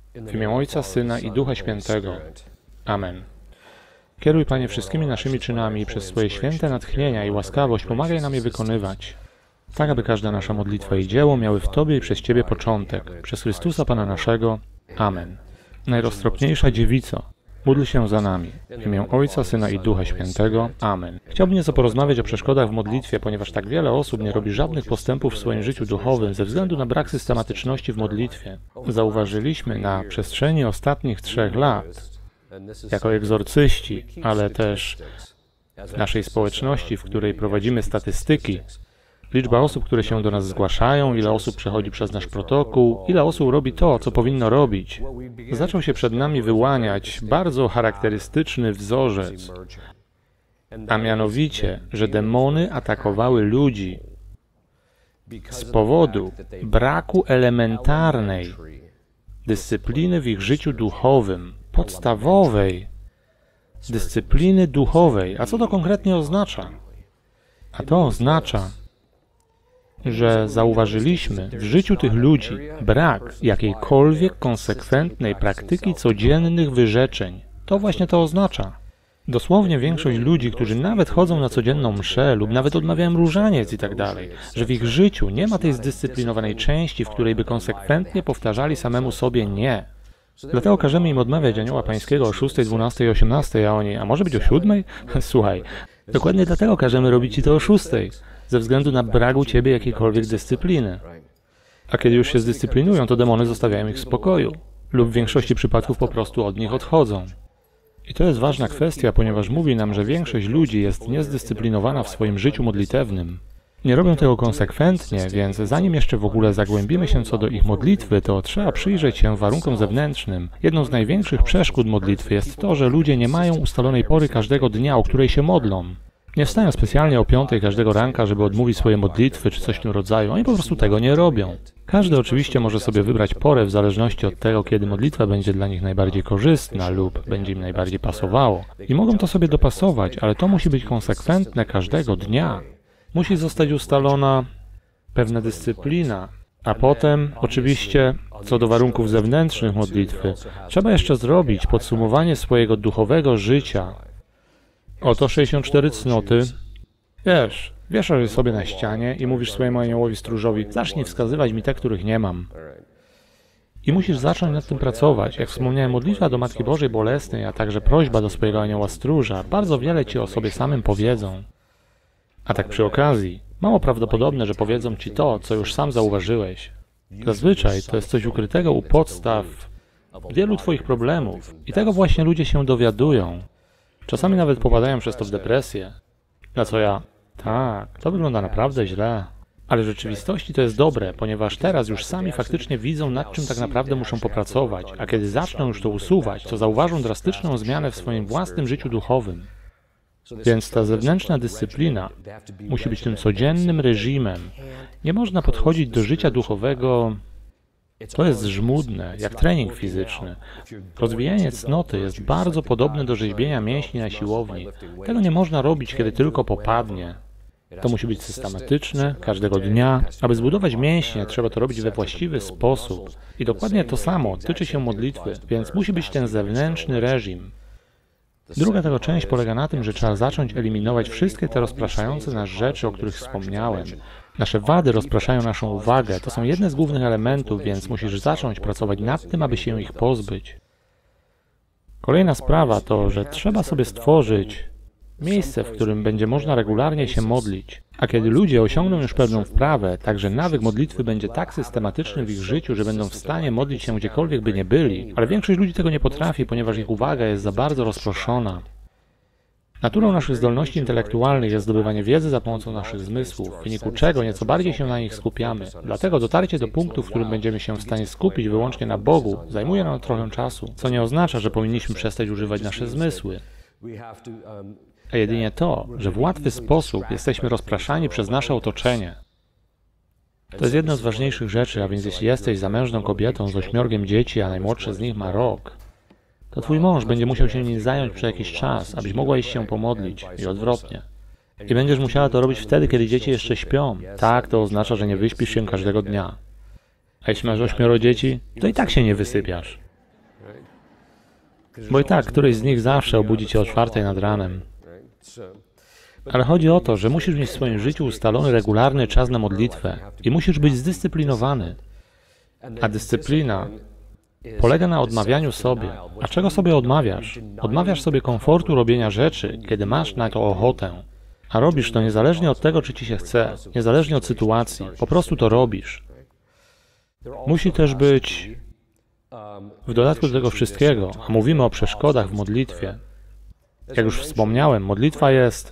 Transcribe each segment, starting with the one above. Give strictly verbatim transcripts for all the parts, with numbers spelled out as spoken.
W imię Ojca, Syna i Ducha Świętego. Amen. Kieruj, Panie, wszystkimi naszymi czynami i przez swoje święte natchnienia i łaskawość pomagaj nam je wykonywać, tak aby każda nasza modlitwa i dzieło miały w Tobie i przez Ciebie początek. Przez Chrystusa Pana naszego. Amen. Najroztropniejsza Dziewico, módl się za nami. W imię Ojca, Syna i Ducha Świętego. Amen. Chciałbym nieco porozmawiać o przeszkodach w modlitwie, ponieważ tak wiele osób nie robi żadnych postępów w swoim życiu duchowym ze względu na brak systematyczności w modlitwie. Zauważyliśmy na przestrzeni ostatnich trzech lat, jako egzorcyści, ale też w naszej społeczności, w której prowadzimy statystyki, liczba osób, które się do nas zgłaszają, ile osób przechodzi przez nasz protokół, ile osób robi to, co powinno robić. Zaczął się przed nami wyłaniać bardzo charakterystyczny wzorzec, a mianowicie, że demony atakowały ludzi z powodu braku elementarnej dyscypliny w ich życiu duchowym, podstawowej dyscypliny duchowej. A co to konkretnie oznacza? A to oznacza, że zauważyliśmy w życiu tych ludzi brak jakiejkolwiek konsekwentnej praktyki codziennych wyrzeczeń. To właśnie to oznacza. Dosłownie większość ludzi, którzy nawet chodzą na codzienną mszę lub nawet odmawiają różaniec i tak dalej, że w ich życiu nie ma tej zdyscyplinowanej części, w której by konsekwentnie powtarzali samemu sobie nie. Dlatego każemy im odmawiać Anioła Pańskiego o szóstej, dwunastej i osiemnastej, a oni, a może być o siódmej? Słuchaj, dokładnie dlatego każemy robić Ci to o szóstej, ze względu na brak u Ciebie jakiejkolwiek dyscypliny. A kiedy już się zdyscyplinują, to demony zostawiają ich w spokoju, lub w większości przypadków po prostu od nich odchodzą. I to jest ważna kwestia, ponieważ mówi nam, że większość ludzi jest niezdyscyplinowana w swoim życiu modlitewnym. Nie robią tego konsekwentnie, więc zanim jeszcze w ogóle zagłębimy się co do ich modlitwy, to trzeba przyjrzeć się warunkom zewnętrznym. Jedną z największych przeszkód modlitwy jest to, że ludzie nie mają ustalonej pory każdego dnia, o której się modlą. Nie wstają specjalnie o piątej każdego ranka, żeby odmówić swoje modlitwy czy coś w tym rodzaju. Oni po prostu tego nie robią. Każdy oczywiście może sobie wybrać porę w zależności od tego, kiedy modlitwa będzie dla nich najbardziej korzystna lub będzie im najbardziej pasowało. I mogą to sobie dopasować, ale to musi być konsekwentne każdego dnia. Musi zostać ustalona pewna dyscyplina, a potem, oczywiście, co do warunków zewnętrznych modlitwy, trzeba jeszcze zrobić podsumowanie swojego duchowego życia. Oto sześćdziesiąt cztery cnoty. Wiesz, wieszasz je sobie na ścianie i mówisz swojemu aniołowi stróżowi, zacznij wskazywać mi te, których nie mam. I musisz zacząć nad tym pracować. Jak wspomniałem, modlitwa do Matki Bożej Bolesnej, a także prośba do swojego anioła stróża, bardzo wiele Ci o sobie samym powiedzą. A tak przy okazji, mało prawdopodobne, że powiedzą Ci to, co już sam zauważyłeś. Zazwyczaj to jest coś ukrytego u podstaw wielu Twoich problemów. I tego właśnie ludzie się dowiadują. Czasami nawet popadają przez to w depresję. Na co ja? Tak, to wygląda naprawdę źle. Ale w rzeczywistości to jest dobre, ponieważ teraz już sami faktycznie widzą, nad czym tak naprawdę muszą popracować, a kiedy zaczną już to usuwać, to zauważą drastyczną zmianę w swoim własnym życiu duchowym. Więc ta zewnętrzna dyscyplina musi być tym codziennym reżimem. Nie można podchodzić do życia duchowego. To jest żmudne, jak trening fizyczny. Rozwijanie cnoty jest bardzo podobne do rzeźbienia mięśni na siłowni. Tego nie można robić, kiedy tylko popadnie. To musi być systematyczne, każdego dnia. Aby zbudować mięśnie, trzeba to robić we właściwy sposób. I dokładnie to samo tyczy się modlitwy, więc musi być ten zewnętrzny reżim. Druga tego część polega na tym, że trzeba zacząć eliminować wszystkie te rozpraszające nas rzeczy, o których wspomniałem. Nasze wady rozpraszają naszą uwagę, to są jedne z głównych elementów, więc musisz zacząć pracować nad tym, aby się ich pozbyć. Kolejna sprawa to, że trzeba sobie stworzyć miejsce, w którym będzie można regularnie się modlić. A kiedy ludzie osiągną już pewną wprawę, także nawyk modlitwy będzie tak systematyczny w ich życiu, że będą w stanie modlić się gdziekolwiek by nie byli, ale większość ludzi tego nie potrafi, ponieważ ich uwaga jest za bardzo rozproszona. Naturą naszych zdolności intelektualnych jest zdobywanie wiedzy za pomocą naszych zmysłów, w wyniku czego nieco bardziej się na nich skupiamy. Dlatego dotarcie do punktu, w którym będziemy się w stanie skupić wyłącznie na Bogu, zajmuje nam trochę czasu, co nie oznacza, że powinniśmy przestać używać nasze zmysły. A jedynie to, że w łatwy sposób jesteśmy rozpraszani przez nasze otoczenie. To jest jedna z ważniejszych rzeczy, a więc jeśli jesteś zamężną kobietą z ośmiorgiem dzieci, a najmłodsze z nich ma rok, to twój mąż będzie musiał się nim zająć przez jakiś czas, abyś mogła iść się pomodlić i odwrotnie. I będziesz musiała to robić wtedy, kiedy dzieci jeszcze śpią. Tak, to oznacza, że nie wyśpisz się każdego dnia. A jeśli masz ośmioro dzieci, to i tak się nie wysypiasz. Bo i tak, któryś z nich zawsze obudzi cię o czwartej nad ranem. Ale chodzi o to, że musisz mieć w swoim życiu ustalony regularny czas na modlitwę i musisz być zdyscyplinowany. A dyscyplina polega na odmawianiu sobie. A czego sobie odmawiasz? Odmawiasz sobie komfortu robienia rzeczy, kiedy masz na to ochotę. A robisz to niezależnie od tego, czy ci się chce, niezależnie od sytuacji. Po prostu to robisz. Musi też być, w dodatku do tego wszystkiego, a mówimy o przeszkodach w modlitwie. Jak już wspomniałem, modlitwa jest,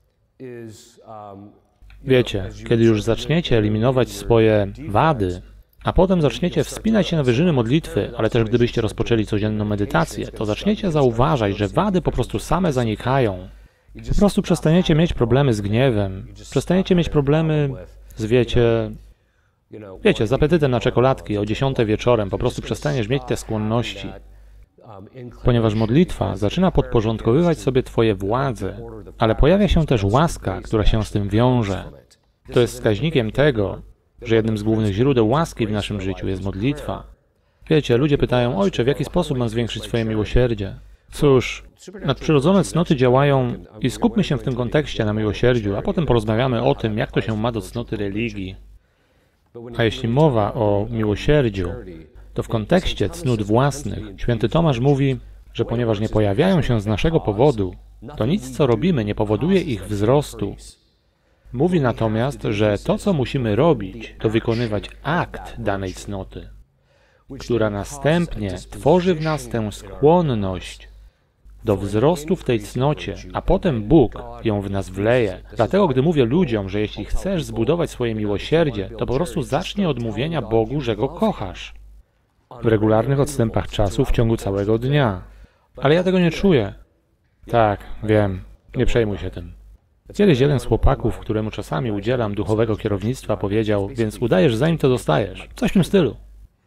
wiecie, kiedy już zaczniecie eliminować swoje wady, a potem zaczniecie wspinać się na wyżyny modlitwy, ale też gdybyście rozpoczęli codzienną medytację, to zaczniecie zauważać, że wady po prostu same zanikają. Po prostu przestaniecie mieć problemy z gniewem, przestaniecie mieć problemy z, wiecie, wiecie, z apetytem na czekoladki o dziesiątej wieczorem, po prostu przestaniesz mieć te skłonności. Ponieważ modlitwa zaczyna podporządkowywać sobie twoje władze, ale pojawia się też łaska, która się z tym wiąże. To jest wskaźnikiem tego, że jednym z głównych źródeł łaski w naszym życiu jest modlitwa. Wiecie, ludzie pytają, ojcze, w jaki sposób mam zwiększyć swoje miłosierdzie? Cóż, nadprzyrodzone cnoty działają i skupmy się w tym kontekście na miłosierdziu, a potem porozmawiamy o tym, jak to się ma do cnoty religii. A jeśli mowa o miłosierdziu, to w kontekście cnót własnych święty Tomasz mówi, że ponieważ nie pojawiają się z naszego powodu, to nic, co robimy, nie powoduje ich wzrostu. Mówi natomiast, że to, co musimy robić, to wykonywać akt danej cnoty, która następnie tworzy w nas tę skłonność do wzrostu w tej cnocie, a potem Bóg ją w nas wleje. Dlatego, gdy mówię ludziom, że jeśli chcesz zbudować swoje miłosierdzie, to po prostu zacznij od mówienia Bogu, że Go kochasz. W regularnych odstępach czasu w ciągu całego dnia. Ale ja tego nie czuję. Tak, wiem. Nie przejmuj się tym. Kiedyś jeden z chłopaków, któremu czasami udzielam duchowego kierownictwa, powiedział, więc udajesz, zanim to dostajesz. Coś w tym stylu.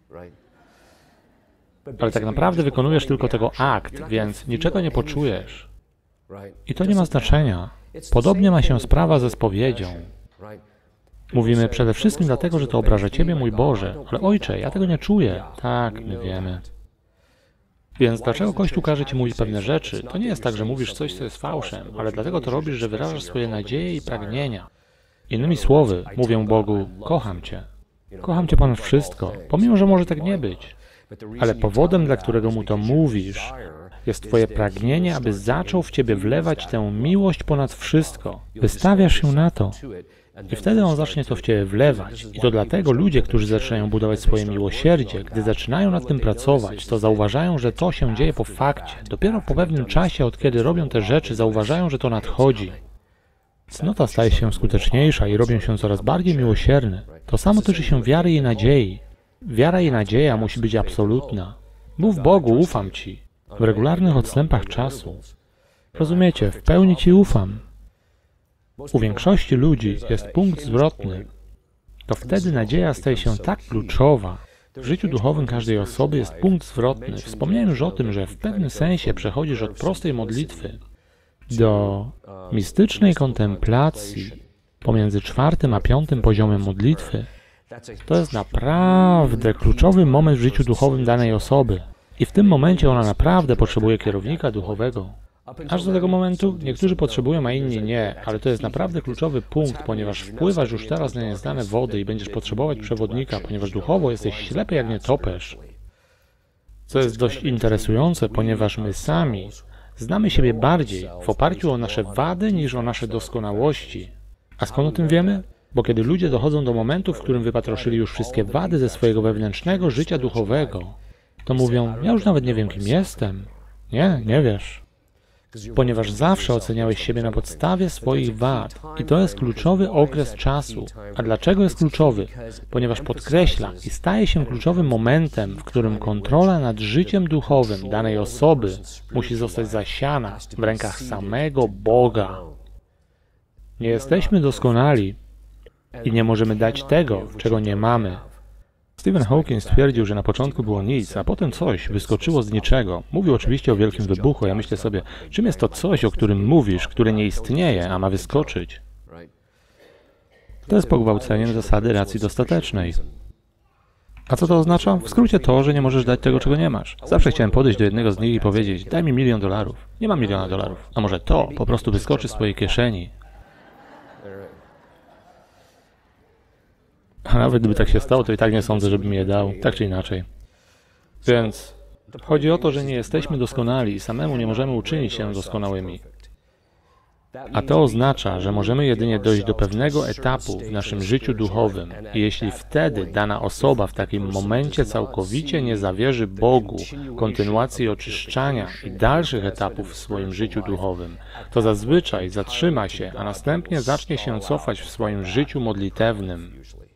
Ale tak naprawdę wykonujesz tylko tego akt, więc niczego nie poczujesz. I to nie ma znaczenia. Podobnie ma się sprawa ze spowiedzią. Mówimy przede wszystkim dlatego, że to obraża Ciebie, mój Boże. Ale Ojcze, ja tego nie czuję. Tak, my wiemy. Więc dlaczego Kościół każe Ci mówić pewne rzeczy? To nie jest tak, że mówisz coś, co jest fałszem, ale dlatego to robisz, że wyrażasz swoje nadzieje i pragnienia. Innymi słowy, mówię Bogu, kocham Cię. Kocham Cię ponad wszystko, pomimo, że może tak nie być. Ale powodem, dla którego Mu to mówisz, jest Twoje pragnienie, aby zaczął w Ciebie wlewać tę miłość ponad wszystko. Wystawiasz się na to. I wtedy On zacznie to w Ciebie wlewać. I to dlatego ludzie, którzy zaczynają budować swoje miłosierdzie, gdy zaczynają nad tym pracować, to zauważają, że to się dzieje po fakcie. Dopiero po pewnym czasie, od kiedy robią te rzeczy, zauważają, że to nadchodzi. Cnota staje się skuteczniejsza i robią się coraz bardziej miłosierne. To samo tyczy się wiary i nadziei. Wiara i nadzieja musi być absolutna. Mów Bogu, ufam Ci. W regularnych odstępach czasu. Rozumiecie, w pełni Ci ufam. U większości ludzi jest punkt zwrotny. To wtedy nadzieja staje się tak kluczowa. W życiu duchowym każdej osoby jest punkt zwrotny. Wspomniałem już o tym, że w pewnym sensie przechodzisz od prostej modlitwy do mistycznej kontemplacji pomiędzy czwartym a piątym poziomem modlitwy. To jest naprawdę kluczowy moment w życiu duchowym danej osoby. I w tym momencie ona naprawdę potrzebuje kierownika duchowego. Aż do tego momentu niektórzy potrzebują, a inni nie, ale to jest naprawdę kluczowy punkt, ponieważ wpływasz już teraz na nieznane wody i będziesz potrzebować przewodnika, ponieważ duchowo jesteś ślepy jak nietoperz. Co jest dość interesujące, ponieważ my sami znamy siebie bardziej w oparciu o nasze wady niż o nasze doskonałości. A skąd o tym wiemy? Bo kiedy ludzie dochodzą do momentu, w którym wypatroszyli już wszystkie wady ze swojego wewnętrznego życia duchowego, to mówią, ja już nawet nie wiem, kim jestem. Nie, nie wiesz. Ponieważ zawsze oceniałeś siebie na podstawie swoich wad. I to jest kluczowy okres czasu. A dlaczego jest kluczowy? Ponieważ podkreśla i staje się kluczowym momentem, w którym kontrola nad życiem duchowym danej osoby musi zostać zasiana w rękach samego Boga. Nie jesteśmy doskonali i nie możemy dać tego, czego nie mamy. Stephen Hawking stwierdził, że na początku było nic, a potem coś wyskoczyło z niczego. Mówił oczywiście o wielkim wybuchu, ja myślę sobie, czym jest to coś, o którym mówisz, które nie istnieje, a ma wyskoczyć? To jest pogwałceniem zasady racji dostatecznej. A co to oznacza? W skrócie to, że nie możesz dać tego, czego nie masz. Zawsze chciałem podejść do jednego z nich i powiedzieć: daj mi milion dolarów. Nie mam miliona dolarów. A może to po prostu wyskoczy z twojej kieszeni. A nawet gdyby tak się stało, to i tak nie sądzę, żeby mi je dał. Tak czy inaczej. Więc chodzi o to, że nie jesteśmy doskonali i samemu nie możemy uczynić się doskonałymi. A to oznacza, że możemy jedynie dojść do pewnego etapu w naszym życiu duchowym i jeśli wtedy dana osoba w takim momencie całkowicie nie zawierzy Bogu kontynuacji oczyszczania i dalszych etapów w swoim życiu duchowym, to zazwyczaj zatrzyma się, a następnie zacznie się cofać w swoim życiu modlitewnym.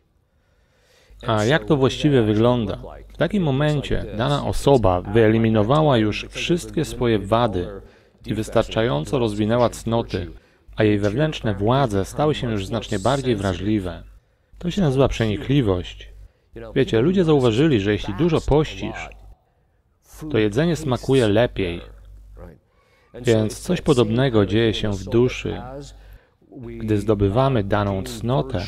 A jak to właściwie wygląda? W takim momencie dana osoba wyeliminowała już wszystkie swoje wady i wystarczająco rozwinęła cnoty, a jej wewnętrzne władze stały się już znacznie bardziej wrażliwe. To się nazywa przenikliwość. Wiecie, ludzie zauważyli, że jeśli dużo pościsz, to jedzenie smakuje lepiej. Więc coś podobnego dzieje się w duszy, gdy zdobywamy daną cnotę.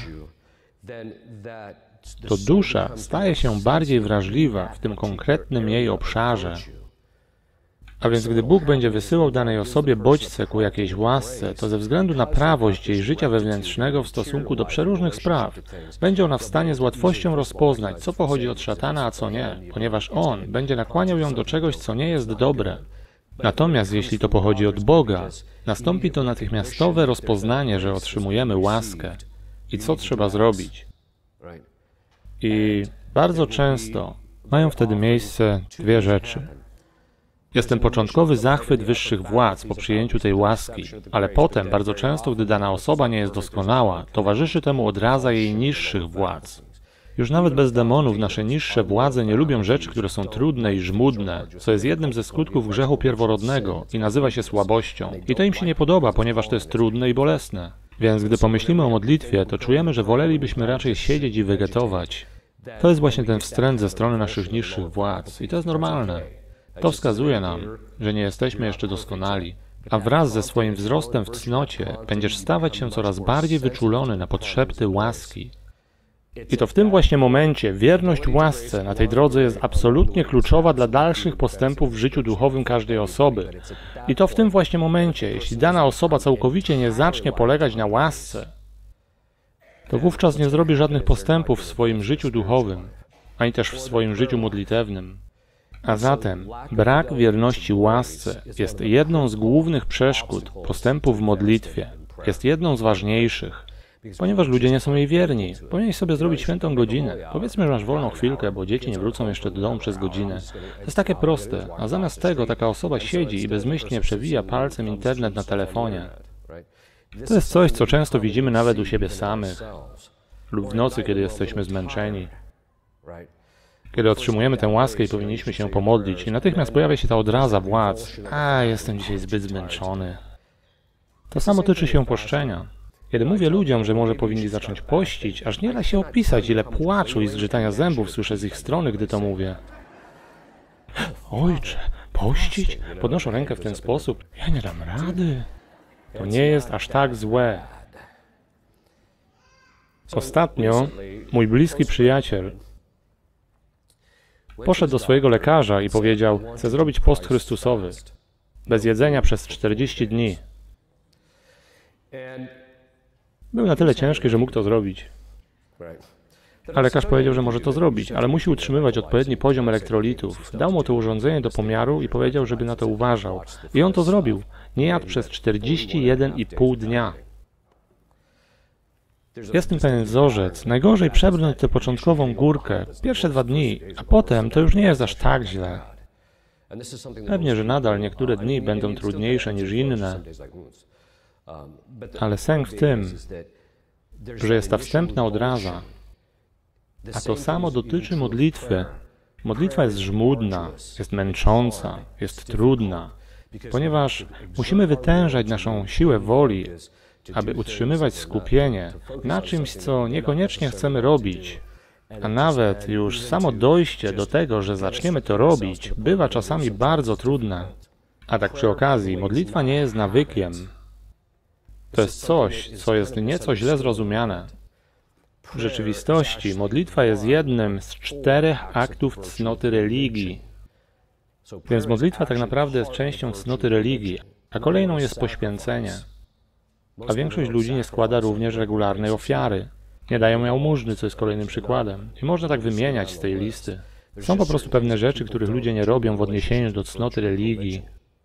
To dusza staje się bardziej wrażliwa w tym konkretnym jej obszarze. A więc gdy Bóg będzie wysyłał danej osobie bodźce ku jakiejś łasce, to ze względu na prawość jej życia wewnętrznego w stosunku do przeróżnych spraw, będzie ona w stanie z łatwością rozpoznać, co pochodzi od szatana, a co nie, ponieważ on będzie nakłaniał ją do czegoś, co nie jest dobre. Natomiast jeśli to pochodzi od Boga, nastąpi to natychmiastowe rozpoznanie, że otrzymujemy łaskę i co trzeba zrobić. I bardzo często mają wtedy miejsce dwie rzeczy. Jest ten początkowy zachwyt wyższych władz po przyjęciu tej łaski, ale potem, bardzo często, gdy dana osoba nie jest doskonała, towarzyszy temu odraza jej niższych władz. Już nawet bez demonów nasze niższe władze nie lubią rzeczy, które są trudne i żmudne, co jest jednym ze skutków grzechu pierworodnego i nazywa się słabością. I to im się nie podoba, ponieważ to jest trudne i bolesne. Więc gdy pomyślimy o modlitwie, to czujemy, że wolelibyśmy raczej siedzieć i wegetować. To jest właśnie ten wstręt ze strony naszych niższych władz i to jest normalne. To wskazuje nam, że nie jesteśmy jeszcze doskonali, a wraz ze swoim wzrostem w cnocie będziesz stawać się coraz bardziej wyczulony na potrzeby łaski. I to w tym właśnie momencie wierność łasce na tej drodze jest absolutnie kluczowa dla dalszych postępów w życiu duchowym każdej osoby. I to w tym właśnie momencie, jeśli dana osoba całkowicie nie zacznie polegać na łasce, to wówczas nie zrobi żadnych postępów w swoim życiu duchowym, ani też w swoim życiu modlitewnym. A zatem brak wierności łasce jest jedną z głównych przeszkód postępu w modlitwie. Jest jedną z ważniejszych, ponieważ ludzie nie są jej wierni. Powinieneś sobie zrobić świętą godzinę. Powiedzmy, że masz wolną chwilkę, bo dzieci nie wrócą jeszcze do domu przez godzinę. To jest takie proste, a zamiast tego taka osoba siedzi i bezmyślnie przewija palcem internet na telefonie. To jest coś, co często widzimy nawet u siebie samych lub w nocy, kiedy jesteśmy zmęczeni. Kiedy otrzymujemy tę łaskę i powinniśmy się pomodlić i natychmiast pojawia się ta odraza władz. A, jestem dzisiaj zbyt zmęczony. To samo tyczy się poszczenia. Kiedy mówię ludziom, że może powinni zacząć pościć, aż nie da się opisać, ile płaczu i zgrzytania zębów słyszę z ich strony, gdy to mówię. Ojcze, pościć? Podnoszę rękę w ten sposób. Ja nie dam rady. To nie jest aż tak złe. Ostatnio mój bliski przyjaciel poszedł do swojego lekarza i powiedział: chcę zrobić post Chrystusowy, bez jedzenia przez czterdzieści dni. Był na tyle ciężki, że mógł to zrobić. A lekarz powiedział, że może to zrobić, ale musi utrzymywać odpowiedni poziom elektrolitów. Dał mu to urządzenie do pomiaru i powiedział, żeby na to uważał. I on to zrobił. Nie jadł przez czterdzieści jeden i pół dnia. Jest tym pewien wzorzec. Najgorzej przebrnąć tę początkową górkę, pierwsze dwa dni, a potem to już nie jest aż tak źle. Pewnie, że nadal niektóre dni będą trudniejsze niż inne, ale sęk w tym, że jest ta wstępna odraza, a to samo dotyczy modlitwy. Modlitwa jest żmudna, jest męcząca, jest trudna, ponieważ musimy wytężać naszą siłę woli, aby utrzymywać skupienie na czymś, co niekoniecznie chcemy robić. A nawet już samo dojście do tego, że zaczniemy to robić, bywa czasami bardzo trudne. A tak przy okazji, modlitwa nie jest nawykiem. To jest coś, co jest nieco źle zrozumiane. W rzeczywistości modlitwa jest jednym z czterech aktów cnoty religii. Więc modlitwa tak naprawdę jest częścią cnoty religii, a kolejną jest poświęcenie. A większość ludzi nie składa również regularnej ofiary. Nie dają jałmużny, co jest kolejnym przykładem. I można tak wymieniać z tej listy. Są po prostu pewne rzeczy, których ludzie nie robią w odniesieniu do cnoty religii.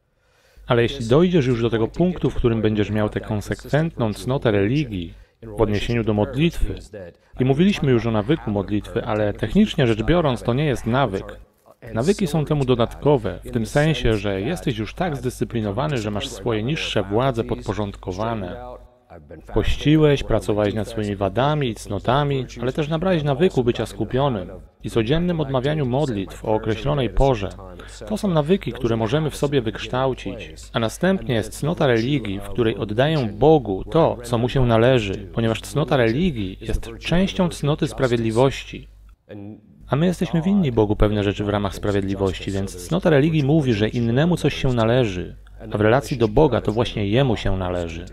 Ale jeśli dojdziesz już do tego punktu, w którym będziesz miał tę konsekwentną cnotę religii w odniesieniu do modlitwy, i mówiliśmy już o nawyku modlitwy, ale technicznie rzecz biorąc to nie jest nawyk. Nawyki są temu dodatkowe, w tym sensie, że jesteś już tak zdyscyplinowany, że masz swoje niższe władze podporządkowane. Pościłeś, pracowałeś nad swoimi wadami i cnotami, ale też nabrałeś nawyku bycia skupionym i codziennym odmawianiu modlitw o określonej porze. To są nawyki, które możemy w sobie wykształcić. A następnie jest cnota religii, w której oddaję Bogu to, co mu się należy, ponieważ cnota religii jest częścią cnoty sprawiedliwości. A my jesteśmy winni Bogu pewne rzeczy w ramach sprawiedliwości, więc cnota religii mówi, że innemu coś się należy, a w relacji do Boga to właśnie Jemu się należy.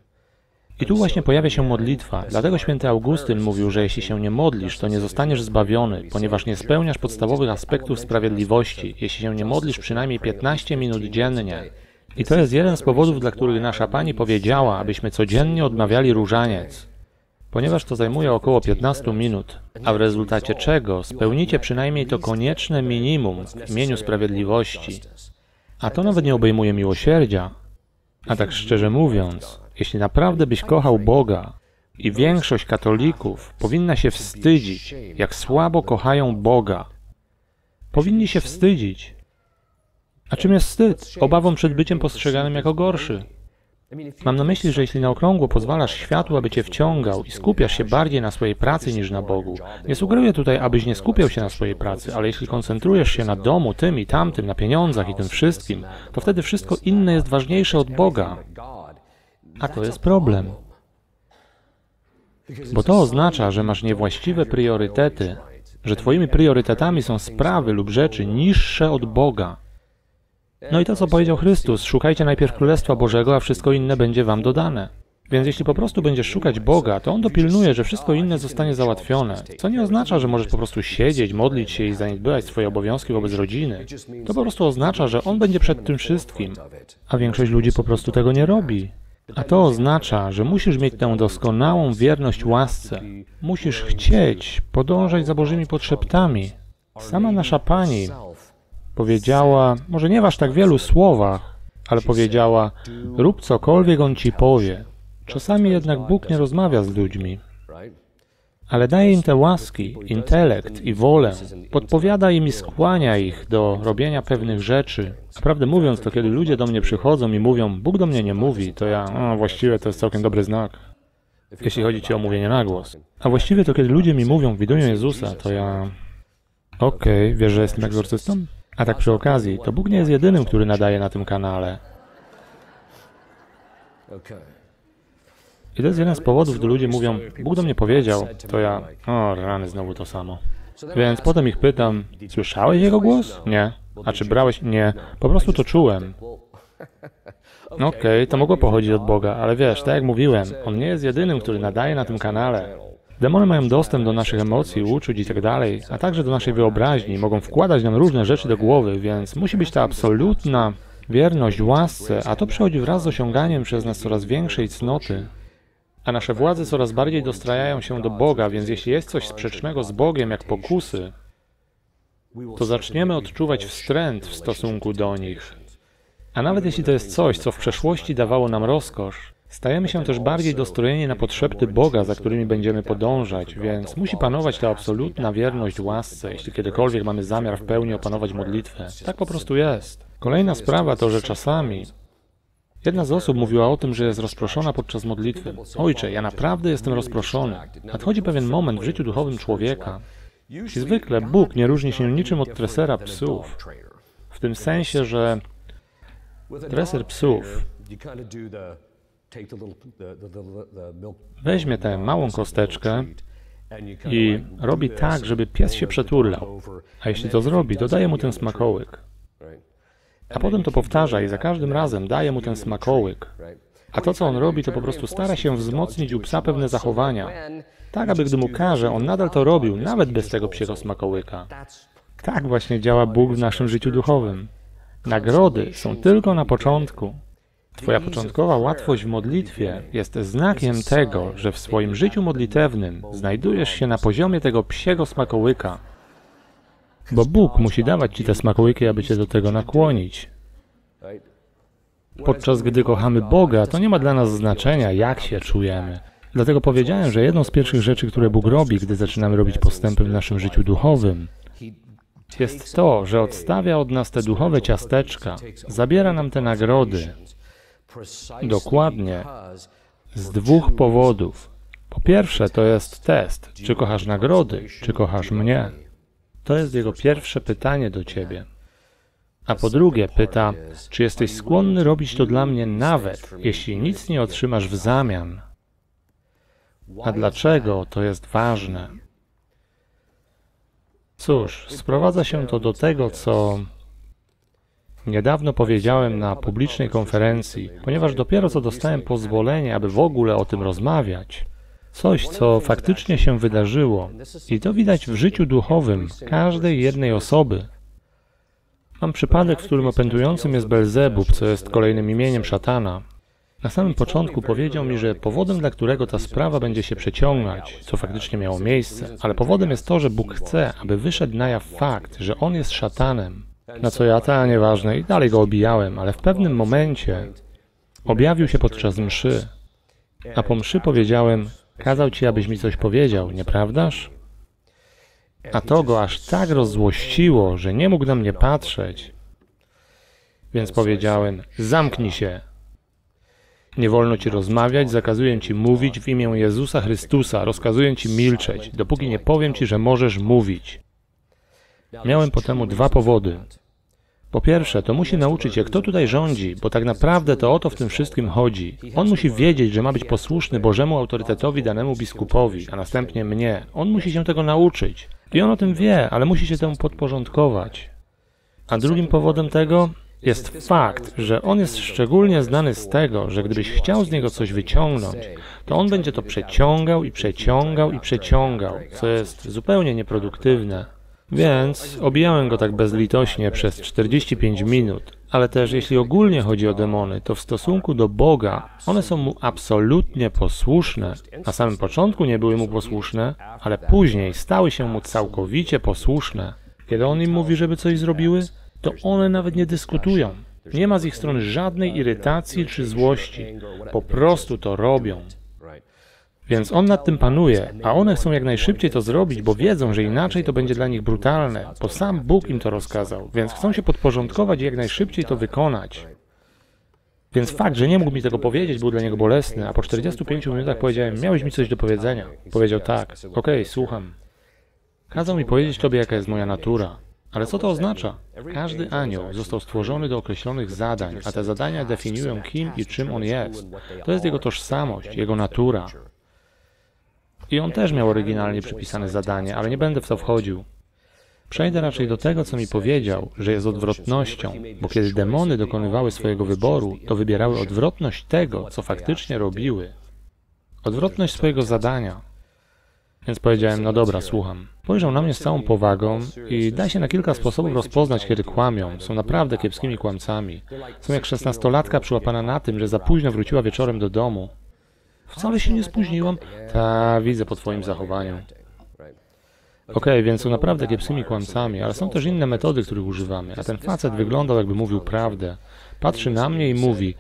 I tu właśnie pojawia się modlitwa. Dlatego święty Augustyn mówił, że jeśli się nie modlisz, to nie zostaniesz zbawiony, ponieważ nie spełniasz podstawowych aspektów sprawiedliwości, jeśli się nie modlisz przynajmniej piętnaście minut dziennie. I to jest jeden z powodów, dla których nasza Pani powiedziała, abyśmy codziennie odmawiali różaniec, ponieważ to zajmuje około piętnaście minut, a w rezultacie czego spełnicie przynajmniej to konieczne minimum w imieniu sprawiedliwości. A to nawet nie obejmuje miłosierdzia. A tak szczerze mówiąc, jeśli naprawdę byś kochał Boga, i większość katolików powinna się wstydzić, jak słabo kochają Boga. Powinni się wstydzić. A czym jest wstyd? Obawą przed byciem postrzeganym jako gorszy. Mam na myśli, że jeśli na okrągło pozwalasz światu, aby cię wciągał i skupiasz się bardziej na swojej pracy niż na Bogu, nie sugeruję tutaj, abyś nie skupiał się na swojej pracy, ale jeśli koncentrujesz się na domu, tym i tamtym, na pieniądzach i tym wszystkim, to wtedy wszystko inne jest ważniejsze od Boga. A to jest problem. Bo to oznacza, że masz niewłaściwe priorytety, że twoimi priorytetami są sprawy lub rzeczy niższe od Boga. No i to, co powiedział Chrystus, szukajcie najpierw Królestwa Bożego, a wszystko inne będzie wam dodane. Więc jeśli po prostu będziesz szukać Boga, to On dopilnuje, że wszystko inne zostanie załatwione, co nie oznacza, że możesz po prostu siedzieć, modlić się i zaniedbywać swoje obowiązki wobec rodziny. To po prostu oznacza, że On będzie przed tym wszystkim, a większość ludzi po prostu tego nie robi. A to oznacza, że musisz mieć tę doskonałą wierność łasce. Musisz chcieć podążać za Bożymi podszeptami. Sama nasza Pani powiedziała, może nie w aż tak wielu słowach, ale powiedziała, rób cokolwiek On ci powie. Czasami jednak Bóg nie rozmawia z ludźmi, ale daje im te łaski, intelekt i wolę, podpowiada im i skłania ich do robienia pewnych rzeczy. A prawdę mówiąc, to kiedy ludzie do mnie przychodzą i mówią, Bóg do mnie nie mówi, to ja, no właściwie to jest całkiem dobry znak, jeśli chodzi ci o mówienie na głos. A właściwie to kiedy ludzie mi mówią, widują Jezusa, to ja, okej, okay, wiesz, że jestem egzorcystą? A tak przy okazji, to Bóg nie jest jedynym, który nadaje na tym kanale. I to jest jeden z powodów, gdy ludzie mówią, Bóg do mnie powiedział, to ja, o rany, znowu to samo. Więc potem ich pytam, słyszałeś Jego głos? Nie. A czy brałeś? Nie. Po prostu to czułem. Okej, okay, to mogło pochodzić od Boga, ale wiesz, tak jak mówiłem, On nie jest jedynym, który nadaje na tym kanale. Demony mają dostęp do naszych emocji, uczuć i tak dalej, a także do naszej wyobraźni, mogą wkładać nam różne rzeczy do głowy, więc musi być ta absolutna wierność łasce, a to przychodzi wraz z osiąganiem przez nas coraz większej cnoty. A nasze władze coraz bardziej dostrajają się do Boga, więc jeśli jest coś sprzecznego z Bogiem, jak pokusy, to zaczniemy odczuwać wstręt w stosunku do nich. A nawet jeśli to jest coś, co w przeszłości dawało nam rozkosz, stajemy się też bardziej dostrojeni na potrzeby Boga, za którymi będziemy podążać, więc musi panować ta absolutna wierność łasce, jeśli kiedykolwiek mamy zamiar w pełni opanować modlitwę. Tak po prostu jest. Kolejna sprawa to, że czasami jedna z osób mówiła o tym, że jest rozproszona podczas modlitwy. Ojcze, ja naprawdę jestem rozproszony. Nadchodzi pewien moment w życiu duchowym człowieka. I zwykle Bóg nie różni się niczym od tresera psów. W tym sensie, że treser psów weźmie tę małą kosteczkę i robi tak, żeby pies się przeturlał. A jeśli to zrobi, to daje mu ten smakołyk. A potem to powtarza i za każdym razem daje mu ten smakołyk. A to, co on robi, to po prostu stara się wzmocnić u psa pewne zachowania, tak aby gdy mu każe, on nadal to robił, nawet bez tego psiego smakołyka. Tak właśnie działa Bóg w naszym życiu duchowym. Nagrody są tylko na początku. Twoja początkowa łatwość w modlitwie jest znakiem tego, że w swoim życiu modlitewnym znajdujesz się na poziomie tego psiego smakołyka. Bo Bóg musi dawać ci te smakołyki, aby cię do tego nakłonić. Podczas gdy kochamy Boga, to nie ma dla nas znaczenia, jak się czujemy. Dlatego powiedziałem, że jedną z pierwszych rzeczy, które Bóg robi, gdy zaczynamy robić postępy w naszym życiu duchowym, jest to, że odstawia od nas te duchowe ciasteczka, zabiera nam te nagrody. Dokładnie z dwóch powodów. Po pierwsze, to jest test, czy kochasz nagrody, czy kochasz mnie. To jest jego pierwsze pytanie do ciebie. A po drugie pyta, czy jesteś skłonny robić to dla mnie nawet, jeśli nic nie otrzymasz w zamian. A dlaczego to jest ważne? Cóż, sprowadza się to do tego, co niedawno powiedziałem na publicznej konferencji, ponieważ dopiero co dostałem pozwolenie, aby w ogóle o tym rozmawiać. Coś, co faktycznie się wydarzyło i to widać w życiu duchowym każdej jednej osoby. Mam przypadek, w którym opętującym jest Belzebub, co jest kolejnym imieniem szatana. Na samym początku powiedział mi, że powodem, dla którego ta sprawa będzie się przeciągać, co faktycznie miało miejsce, ale powodem jest to, że Bóg chce, aby wyszedł na jaw fakt, że on jest szatanem. Na co ja, ta nieważne, i dalej go obijałem, ale w pewnym momencie objawił się podczas mszy. A po mszy powiedziałem, kazał ci, abyś mi coś powiedział, nieprawdaż? A to go aż tak rozzłościło, że nie mógł na mnie patrzeć. Więc powiedziałem, zamknij się. Nie wolno ci rozmawiać, zakazuję ci mówić w imię Jezusa Chrystusa, rozkazuję ci milczeć, dopóki nie powiem ci, że możesz mówić. Miałem po temu dwa powody. Po pierwsze, to musi nauczyć się, kto tutaj rządzi, bo tak naprawdę to o to w tym wszystkim chodzi. On musi wiedzieć, że ma być posłuszny Bożemu autorytetowi danemu biskupowi, a następnie mnie. On musi się tego nauczyć. I on o tym wie, ale musi się temu podporządkować. A drugim powodem tego jest fakt, że on jest szczególnie znany z tego, że gdybyś chciał z niego coś wyciągnąć, to on będzie to przeciągał i przeciągał i przeciągał, co jest zupełnie nieproduktywne. Więc obijałem go tak bezlitośnie przez czterdzieści pięć minut, ale też jeśli ogólnie chodzi o demony, to w stosunku do Boga one są mu absolutnie posłuszne. Na samym początku nie były mu posłuszne, ale później stały się mu całkowicie posłuszne. Kiedy on im mówi, żeby coś zrobiły, to one nawet nie dyskutują. Nie ma z ich strony żadnej irytacji czy złości. Po prostu to robią. Więc on nad tym panuje, a one chcą jak najszybciej to zrobić, bo wiedzą, że inaczej to będzie dla nich brutalne, bo sam Bóg im to rozkazał, więc chcą się podporządkować i jak najszybciej to wykonać. Więc fakt, że nie mógł mi tego powiedzieć, był dla niego bolesny, a po czterdziestu pięciu minutach powiedziałem, miałeś mi coś do powiedzenia. Powiedział tak, okej, okay, słucham. Kazał mi powiedzieć tobie, jaka jest moja natura. Ale co to oznacza? Każdy anioł został stworzony do określonych zadań, a te zadania definiują, kim i czym on jest. To jest jego tożsamość, jego natura. I on też miał oryginalnie przypisane zadanie, ale nie będę w to wchodził. Przejdę raczej do tego, co mi powiedział, że jest odwrotnością, bo kiedy demony dokonywały swojego wyboru, to wybierały odwrotność tego, co faktycznie robiły. Odwrotność swojego zadania. Więc powiedziałem, no dobra, słucham. Spojrzał na mnie z całą powagą i da się na kilka sposobów rozpoznać, kiedy kłamią. Są naprawdę kiepskimi kłamcami. Są jak szesnastolatka przyłapana na tym, że za późno wróciła wieczorem do domu. Wcale się nie spóźniłam. Ta, widzę po twoim zachowaniu. Okej, okay, więc są naprawdę kiepskimi kłamcami, ale są też inne metody, których używamy. A ten facet wyglądał, jakby mówił prawdę. Patrzy na mnie i mówi,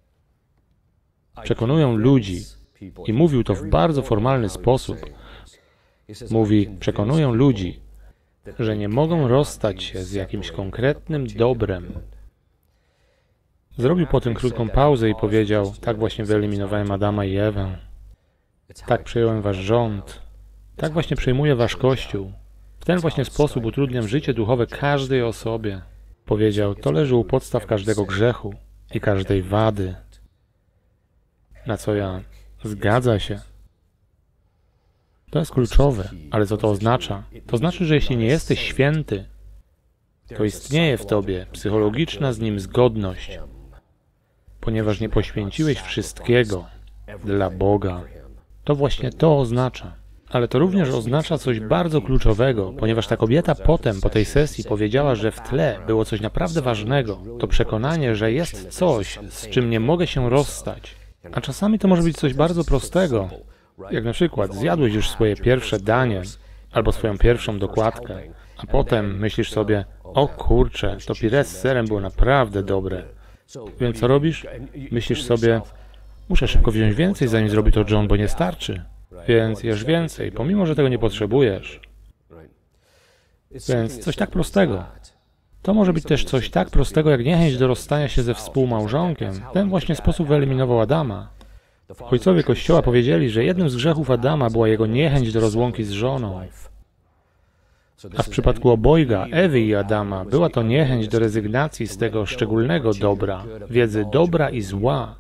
przekonują ludzi. I mówił to w bardzo formalny sposób. Mówi, przekonują ludzi, że nie mogą rozstać się z jakimś konkretnym dobrem. Zrobił po tym krótką pauzę i powiedział, tak właśnie wyeliminowałem Adama i Ewę. Tak przejąłem wasz rząd. Tak właśnie przejmuję wasz Kościół. W ten właśnie sposób utrudniam życie duchowe każdej osobie. Powiedział, to leży u podstaw każdego grzechu i każdej wady. Na co ja, zgadza się. To jest kluczowe, ale co to oznacza? To znaczy, że jeśli nie jesteś święty, to istnieje w tobie psychologiczna z nim zgodność. ponieważ nie poświęciłeś wszystkiego dla Boga. To właśnie to oznacza. Ale to również oznacza coś bardzo kluczowego, ponieważ ta kobieta potem, po tej sesji, powiedziała, że w tle było coś naprawdę ważnego. To przekonanie, że jest coś, z czym nie mogę się rozstać. A czasami to może być coś bardzo prostego, jak na przykład zjadłeś już swoje pierwsze danie, albo swoją pierwszą dokładkę, a potem myślisz sobie, o kurczę, to pire z serem było naprawdę dobre. Więc co robisz? Myślisz sobie, muszę szybko wziąć więcej, zanim zrobi to John, bo nie starczy. Więc jesz więcej, pomimo że tego nie potrzebujesz. Więc coś tak prostego. To może być też coś tak prostego, jak niechęć do rozstania się ze współmałżonkiem. W ten właśnie sposób wyeliminował Adama. Ojcowie Kościoła powiedzieli, że jednym z grzechów Adama była jego niechęć do rozłąki z żoną. A w przypadku obojga, Ewy i Adama, była to niechęć do rezygnacji z tego szczególnego dobra, wiedzy dobra i zła.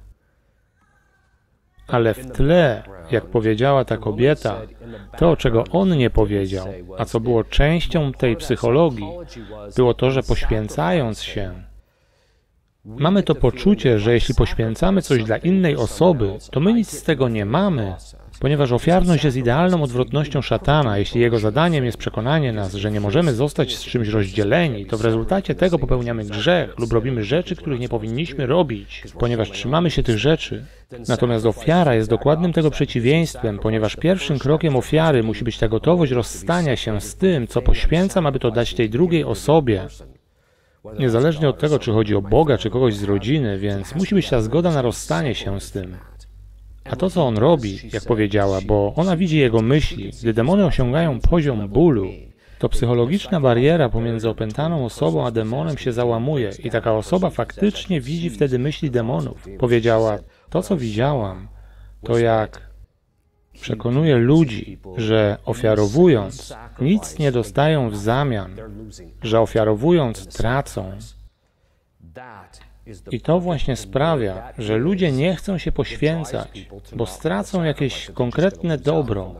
Ale w tle, jak powiedziała ta kobieta, to, czego on nie powiedział, a co było częścią tej psychologii, było to, że poświęcając się, mamy to poczucie, że jeśli poświęcamy coś dla innej osoby, to my nic z tego nie mamy, ponieważ ofiarność jest idealną odwrotnością szatana. Jeśli jego zadaniem jest przekonanie nas, że nie możemy zostać z czymś rozdzieleni, to w rezultacie tego popełniamy grzech lub robimy rzeczy, których nie powinniśmy robić, ponieważ trzymamy się tych rzeczy. Natomiast ofiara jest dokładnym tego przeciwieństwem, ponieważ pierwszym krokiem ofiary musi być ta gotowość rozstania się z tym, co poświęcam, aby to dać tej drugiej osobie. Niezależnie od tego, czy chodzi o Boga, czy kogoś z rodziny, więc musi być ta zgoda na rozstanie się z tym. A to, co on robi, jak powiedziała, bo ona widzi jego myśli, gdy demony osiągają poziom bólu, to psychologiczna bariera pomiędzy opętaną osobą a demonem się załamuje i taka osoba faktycznie widzi wtedy myśli demonów. Powiedziała, to, co widziałam, to jak przekonuje ludzi, że ofiarowując, nic nie dostają w zamian, że ofiarowując, tracą. I to właśnie sprawia, że ludzie nie chcą się poświęcać, bo stracą jakieś konkretne dobro.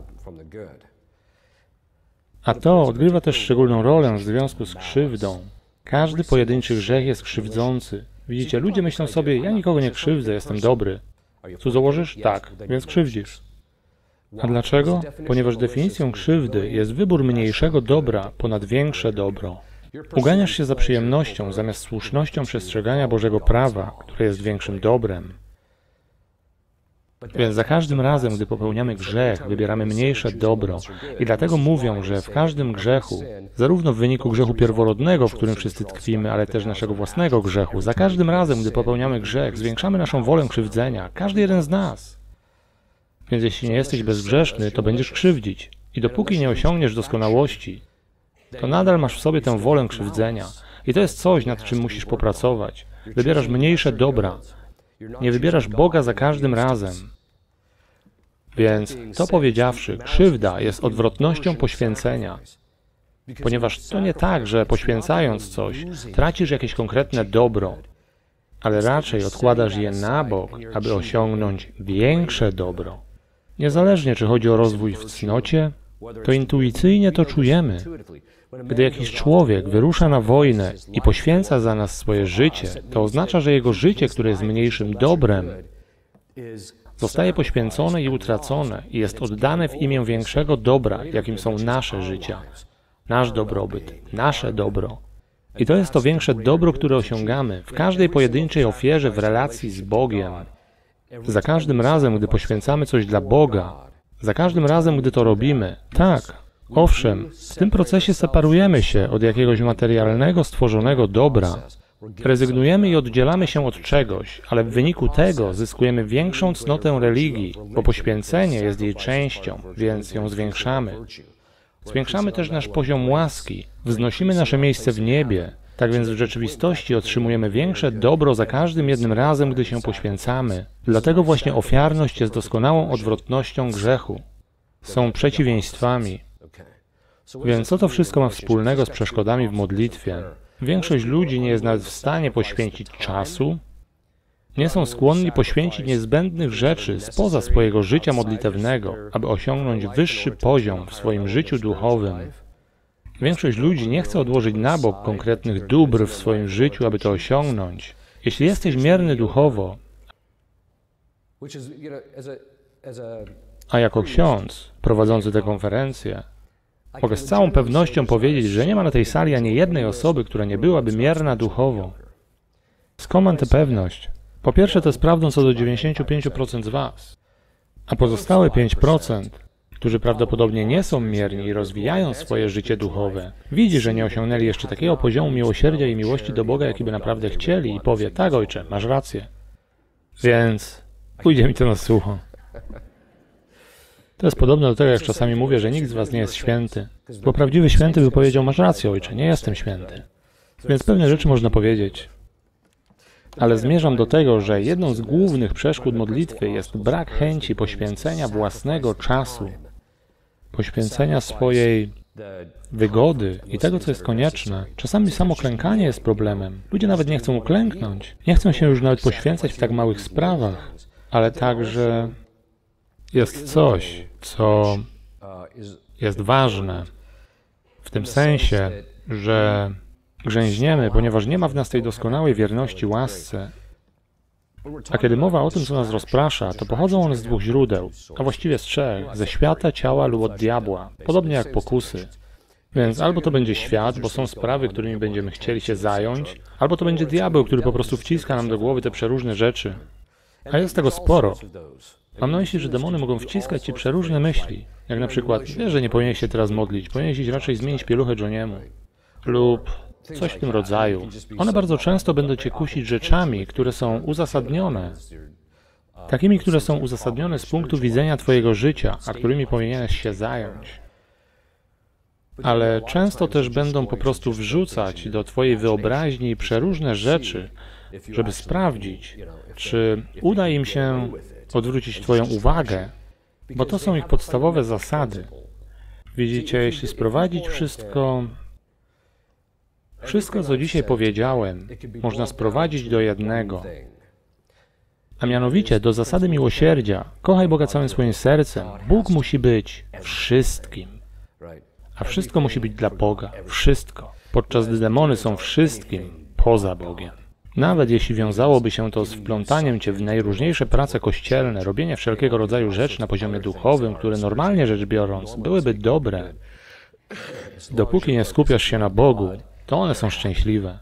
A to odgrywa też szczególną rolę w związku z krzywdą. Każdy pojedynczy grzech jest krzywdzący. Widzicie, ludzie myślą sobie, ja nikogo nie krzywdzę, jestem dobry. Cudzołożysz? Tak, więc krzywdzisz. A dlaczego? Ponieważ definicją krzywdy jest wybór mniejszego dobra ponad większe dobro. Uganiasz się za przyjemnością, zamiast słusznością przestrzegania Bożego prawa, które jest większym dobrem. Więc za każdym razem, gdy popełniamy grzech, wybieramy mniejsze dobro. I dlatego mówią, że w każdym grzechu, zarówno w wyniku grzechu pierworodnego, w którym wszyscy tkwimy, ale też naszego własnego grzechu, za każdym razem, gdy popełniamy grzech, zwiększamy naszą wolę krzywdzenia, każdy jeden z nas. Więc jeśli nie jesteś bezgrzeszny, to będziesz krzywdzić. I dopóki nie osiągniesz doskonałości, to nadal masz w sobie tę wolę krzywdzenia. I to jest coś, nad czym musisz popracować. Wybierasz mniejsze dobra. Nie wybierasz Boga za każdym razem. Więc to powiedziawszy, krzywda jest odwrotnością poświęcenia. Ponieważ to nie tak, że poświęcając coś, tracisz jakieś konkretne dobro, ale raczej odkładasz je na bok, aby osiągnąć większe dobro. Niezależnie, czy chodzi o rozwój w cnocie, to intuicyjnie to czujemy. Gdy jakiś człowiek wyrusza na wojnę i poświęca za nas swoje życie, to oznacza, że jego życie, które jest mniejszym dobrem, zostaje poświęcone i utracone i jest oddane w imię większego dobra, jakim są nasze życia, nasz dobrobyt, nasze dobro. I to jest to większe dobro, które osiągamy w każdej pojedynczej ofierze w relacji z Bogiem. Za każdym razem, gdy poświęcamy coś dla Boga, za każdym razem, gdy to robimy, tak, owszem, w tym procesie separujemy się od jakiegoś materialnego, stworzonego dobra, rezygnujemy i oddzielamy się od czegoś, ale w wyniku tego zyskujemy większą cnotę religii, bo poświęcenie jest jej częścią, więc ją zwiększamy. Zwiększamy też nasz poziom łaski, wznosimy nasze miejsce w niebie, tak więc w rzeczywistości otrzymujemy większe dobro za każdym jednym razem, gdy się poświęcamy. Dlatego właśnie ofiarność jest doskonałą odwrotnością grzechu. Są przeciwieństwami. Więc co to wszystko ma wspólnego z przeszkodami w modlitwie? Większość ludzi nie jest nawet w stanie poświęcić czasu, nie są skłonni poświęcić niezbędnych rzeczy spoza swojego życia modlitewnego, aby osiągnąć wyższy poziom w swoim życiu duchowym. Większość ludzi nie chce odłożyć na bok konkretnych dóbr w swoim życiu, aby to osiągnąć. Jeśli jesteś mierny duchowo, A jako ksiądz prowadzący tę konferencję, mogę z całą pewnością powiedzieć, że nie ma na tej sali ani jednej osoby, która nie byłaby mierna duchowo. Skąd mam tę pewność? Po pierwsze, to jest prawdą co do dziewięćdziesięciu pięciu procent z was, a pozostałe pięć procent, którzy prawdopodobnie nie są mierni i rozwijają swoje życie duchowe, widzi, że nie osiągnęli jeszcze takiego poziomu miłosierdzia i miłości do Boga, jaki by naprawdę chcieli i powie, tak ojcze, masz rację. Więc pójdzie mi to na sucho. To jest podobne do tego, jak czasami mówię, że nikt z was nie jest święty. Bo prawdziwy święty by powiedział, masz rację ojcze, nie jestem święty. Więc pewne rzeczy można powiedzieć. Ale zmierzam do tego, że jedną z głównych przeszkód modlitwy jest brak chęci poświęcenia własnego czasu, poświęcenia swojej wygody i tego, co jest konieczne. Czasami samo klękanie jest problemem. Ludzie nawet nie chcą uklęknąć. Nie chcą się już nawet poświęcać w tak małych sprawach, ale także jest coś, co jest ważne w tym sensie, że grzęźniemy, ponieważ nie ma w nas tej doskonałej wierności łasce. A kiedy mowa o tym, co nas rozprasza, to pochodzą one z dwóch źródeł, a właściwie z trzech, ze świata, ciała lub od diabła, podobnie jak pokusy. Więc albo to będzie świat, bo są sprawy, którymi będziemy chcieli się zająć, albo to będzie diabeł, który po prostu wciska nam do głowy te przeróżne rzeczy. A jest tego sporo. Mam na myśli, że demony mogą wciskać ci przeróżne myśli, jak na przykład, wiesz, że nie powinieneś się teraz modlić, powinieneś iść raczej zmienić pieluchę Johniemu, lub coś w tym rodzaju. One bardzo często będą cię kusić rzeczami, które są uzasadnione. Takimi, które są uzasadnione z punktu widzenia twojego życia, a którymi powinieneś się zająć. Ale często też będą po prostu wrzucać do twojej wyobraźni przeróżne rzeczy, żeby sprawdzić, czy uda im się odwrócić twoją uwagę, bo to są ich podstawowe zasady. Widzicie, jeśli sprowadzić wszystko Wszystko, co dzisiaj powiedziałem, można sprowadzić do jednego, a mianowicie do zasady miłosierdzia. Kochaj Boga całym swoim sercem. Bóg musi być wszystkim, a wszystko musi być dla Boga. Wszystko. Podczas gdy demony są wszystkim poza Bogiem. Nawet jeśli wiązałoby się to z wplątaniem cię w najróżniejsze prace kościelne, robienie wszelkiego rodzaju rzeczy na poziomie duchowym, które normalnie rzecz biorąc byłyby dobre, dopóki nie skupiasz się na Bogu, to one są szczęśliwe,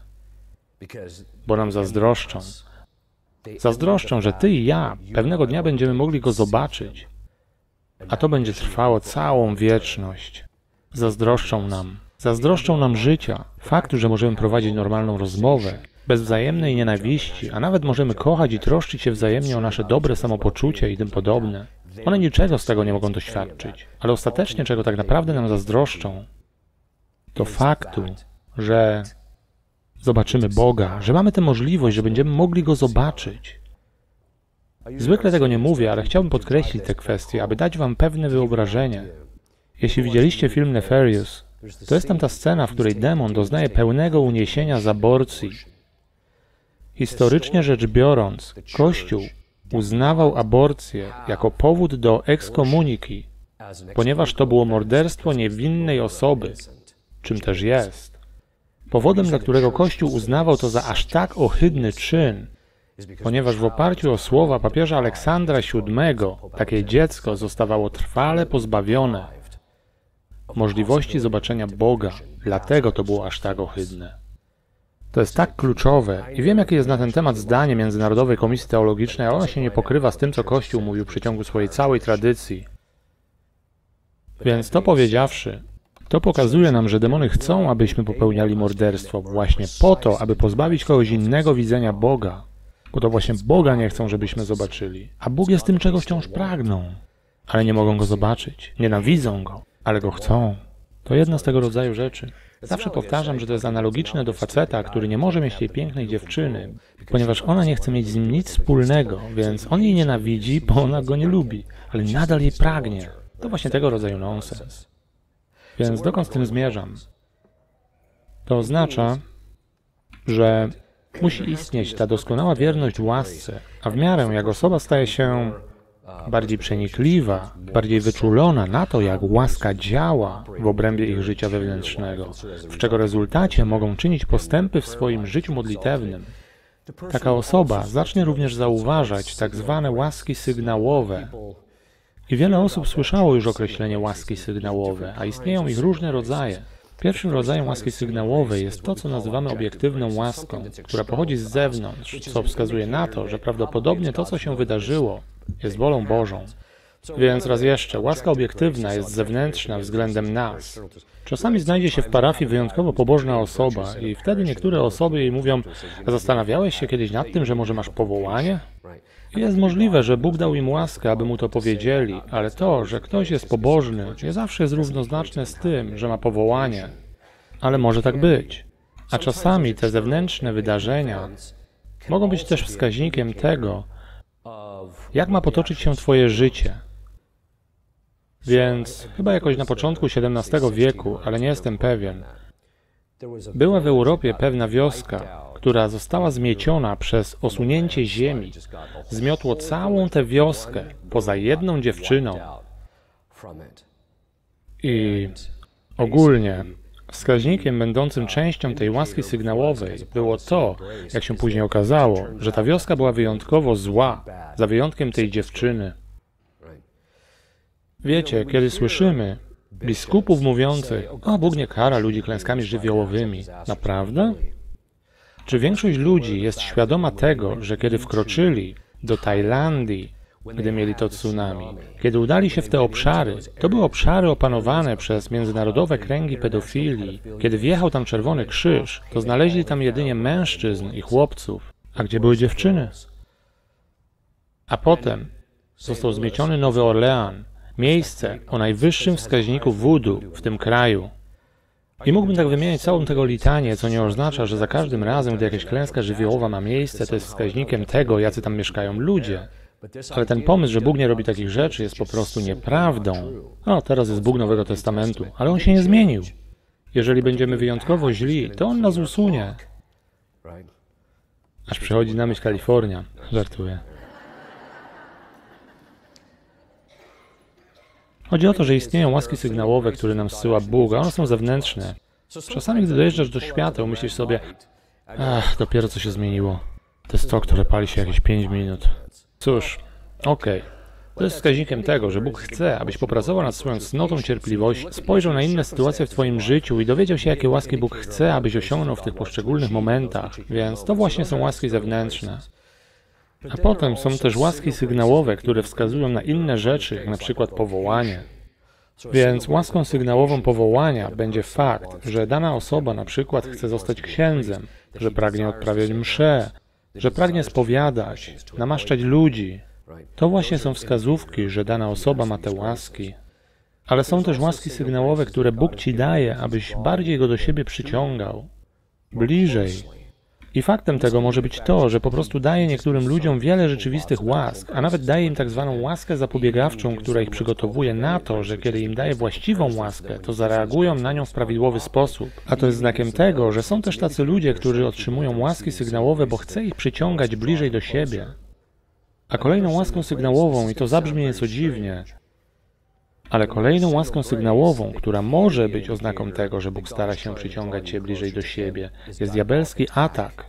bo nam zazdroszczą. Zazdroszczą, że ty i ja pewnego dnia będziemy mogli Go zobaczyć, a to będzie trwało całą wieczność. Zazdroszczą nam. Zazdroszczą nam życia, faktu, że możemy prowadzić normalną rozmowę, bez wzajemnej nienawiści, a nawet możemy kochać i troszczyć się wzajemnie o nasze dobre samopoczucie i tym podobne. One niczego z tego nie mogą doświadczyć, ale ostatecznie czego tak naprawdę nam zazdroszczą, to faktu, że zobaczymy Boga, że mamy tę możliwość, że będziemy mogli Go zobaczyć. Zwykle tego nie mówię, ale chciałbym podkreślić tę kwestię, aby dać wam pewne wyobrażenie. Jeśli widzieliście film Nefarious, to jest tam ta scena, w której demon doznaje pełnego uniesienia z aborcji. Historycznie rzecz biorąc, Kościół uznawał aborcję jako powód do ekskomuniki, ponieważ to było morderstwo niewinnej osoby, czym też jest. Powodem, dla którego Kościół uznawał to za aż tak ohydny czyn, ponieważ w oparciu o słowa papieża Aleksandra siódmego takie dziecko zostawało trwale pozbawione możliwości zobaczenia Boga. Dlatego to było aż tak ohydne. To jest tak kluczowe i wiem, jakie jest na ten temat zdanie Międzynarodowej Komisji Teologicznej, ale ono się nie pokrywa z tym, co Kościół mówił w przeciągu swojej całej tradycji. Więc to powiedziawszy, to pokazuje nam, że demony chcą, abyśmy popełniali morderstwo właśnie po to, aby pozbawić kogoś innego widzenia Boga. Bo to właśnie Boga nie chcą, żebyśmy zobaczyli. A Bóg jest tym, czego wciąż pragną. Ale nie mogą Go zobaczyć. Nienawidzą Go, ale Go chcą. To jedna z tego rodzaju rzeczy. Zawsze powtarzam, że to jest analogiczne do faceta, który nie może mieć tej pięknej dziewczyny, ponieważ ona nie chce mieć z nim nic wspólnego, więc on jej nienawidzi, bo ona go nie lubi, ale nadal jej pragnie. To właśnie tego rodzaju nonsens. Więc dokąd z tym zmierzam? To oznacza, że musi istnieć ta doskonała wierność łasce, a w miarę jak osoba staje się bardziej przenikliwa, bardziej wyczulona na to, jak łaska działa w obrębie ich życia wewnętrznego, w czego rezultacie mogą czynić postępy w swoim życiu modlitewnym, Taka osoba zacznie również zauważać tak zwane łaski sygnałowe. I wiele osób słyszało już określenie łaski sygnałowe, a istnieją ich różne rodzaje. Pierwszym rodzajem łaski sygnałowej jest to, co nazywamy obiektywną łaską, która pochodzi z zewnątrz, co wskazuje na to, że prawdopodobnie to, co się wydarzyło, jest wolą Bożą. Więc raz jeszcze, łaska obiektywna jest zewnętrzna względem nas. Czasami znajdzie się w parafii wyjątkowo pobożna osoba i wtedy niektóre osoby jej mówią: a zastanawiałeś się kiedyś nad tym, że może masz powołanie? I jest możliwe, że Bóg dał im łaskę, aby mu to powiedzieli, ale to, że ktoś jest pobożny, nie zawsze jest równoznaczne z tym, że ma powołanie. Ale może tak być. A czasami te zewnętrzne wydarzenia mogą być też wskaźnikiem tego, jak ma potoczyć się Twoje życie. Więc chyba jakoś na początku siedemnastego wieku, ale nie jestem pewien, była w Europie pewna wioska, która została zmieciona przez osunięcie ziemi. Zmiotło całą tę wioskę, poza jedną dziewczyną. I ogólnie wskaźnikiem będącym częścią tej łaski sygnałowej było to, jak się później okazało, że ta wioska była wyjątkowo zła, za wyjątkiem tej dziewczyny. Wiecie, kiedy słyszymy biskupów mówiących: o, Bóg nie kara ludzi klęskami żywiołowymi. Naprawdę? Czy większość ludzi jest świadoma tego, że kiedy wkroczyli do Tajlandii, gdy mieli to tsunami, kiedy udali się w te obszary, to były obszary opanowane przez międzynarodowe kręgi pedofilii. Kiedy wjechał tam Czerwony Krzyż, to znaleźli tam jedynie mężczyzn i chłopców. A gdzie były dziewczyny? A potem został zmieciony Nowy Orlean, miejsce o najwyższym wskaźniku wudu w tym kraju. I mógłbym tak wymieniać całą tego litanię, co nie oznacza, że za każdym razem, gdy jakaś klęska żywiołowa ma miejsce, to jest wskaźnikiem tego, jacy tam mieszkają ludzie. Ale ten pomysł, że Bóg nie robi takich rzeczy, jest po prostu nieprawdą. O, teraz jest Bóg Nowego Testamentu, ale On się nie zmienił. Jeżeli będziemy wyjątkowo źli, to On nas usunie. Aż przychodzi na myśl Kalifornia. Żartuję. Chodzi o to, że istnieją łaski sygnałowe, które nam zsyła Bóg, a one są zewnętrzne. Czasami, gdy dojeżdżasz do świateł, myślisz sobie: ach, dopiero co się zmieniło. To jest to, które pali się jakieś pięć minut. Cóż, okej. Okay. To jest wskaźnikiem tego, że Bóg chce, abyś popracował nad swoją cnotą cierpliwości, spojrzał na inne sytuacje w Twoim życiu i dowiedział się, jakie łaski Bóg chce, abyś osiągnął w tych poszczególnych momentach. Więc to właśnie są łaski zewnętrzne. A potem są też łaski sygnałowe, które wskazują na inne rzeczy, jak na przykład powołanie. Więc łaską sygnałową powołania będzie fakt, że dana osoba na przykład chce zostać księdzem, że pragnie odprawiać msze, że pragnie spowiadać, namaszczać ludzi. To właśnie są wskazówki, że dana osoba ma te łaski. Ale są też łaski sygnałowe, które Bóg Ci daje, abyś bardziej Go do siebie przyciągał, bliżej. I faktem tego może być to, że po prostu daje niektórym ludziom wiele rzeczywistych łask, a nawet daje im tak zwaną łaskę zapobiegawczą, która ich przygotowuje na to, że kiedy im daje właściwą łaskę, to zareagują na nią w prawidłowy sposób. A to jest znakiem tego, że są też tacy ludzie, którzy otrzymują łaski sygnałowe, bo chce ich przyciągać bliżej do siebie. A kolejną łaską sygnałową, i to zabrzmi nieco dziwnie, ale kolejną łaską sygnałową, która może być oznaką tego, że Bóg stara się przyciągać Cię bliżej do siebie, jest diabelski atak.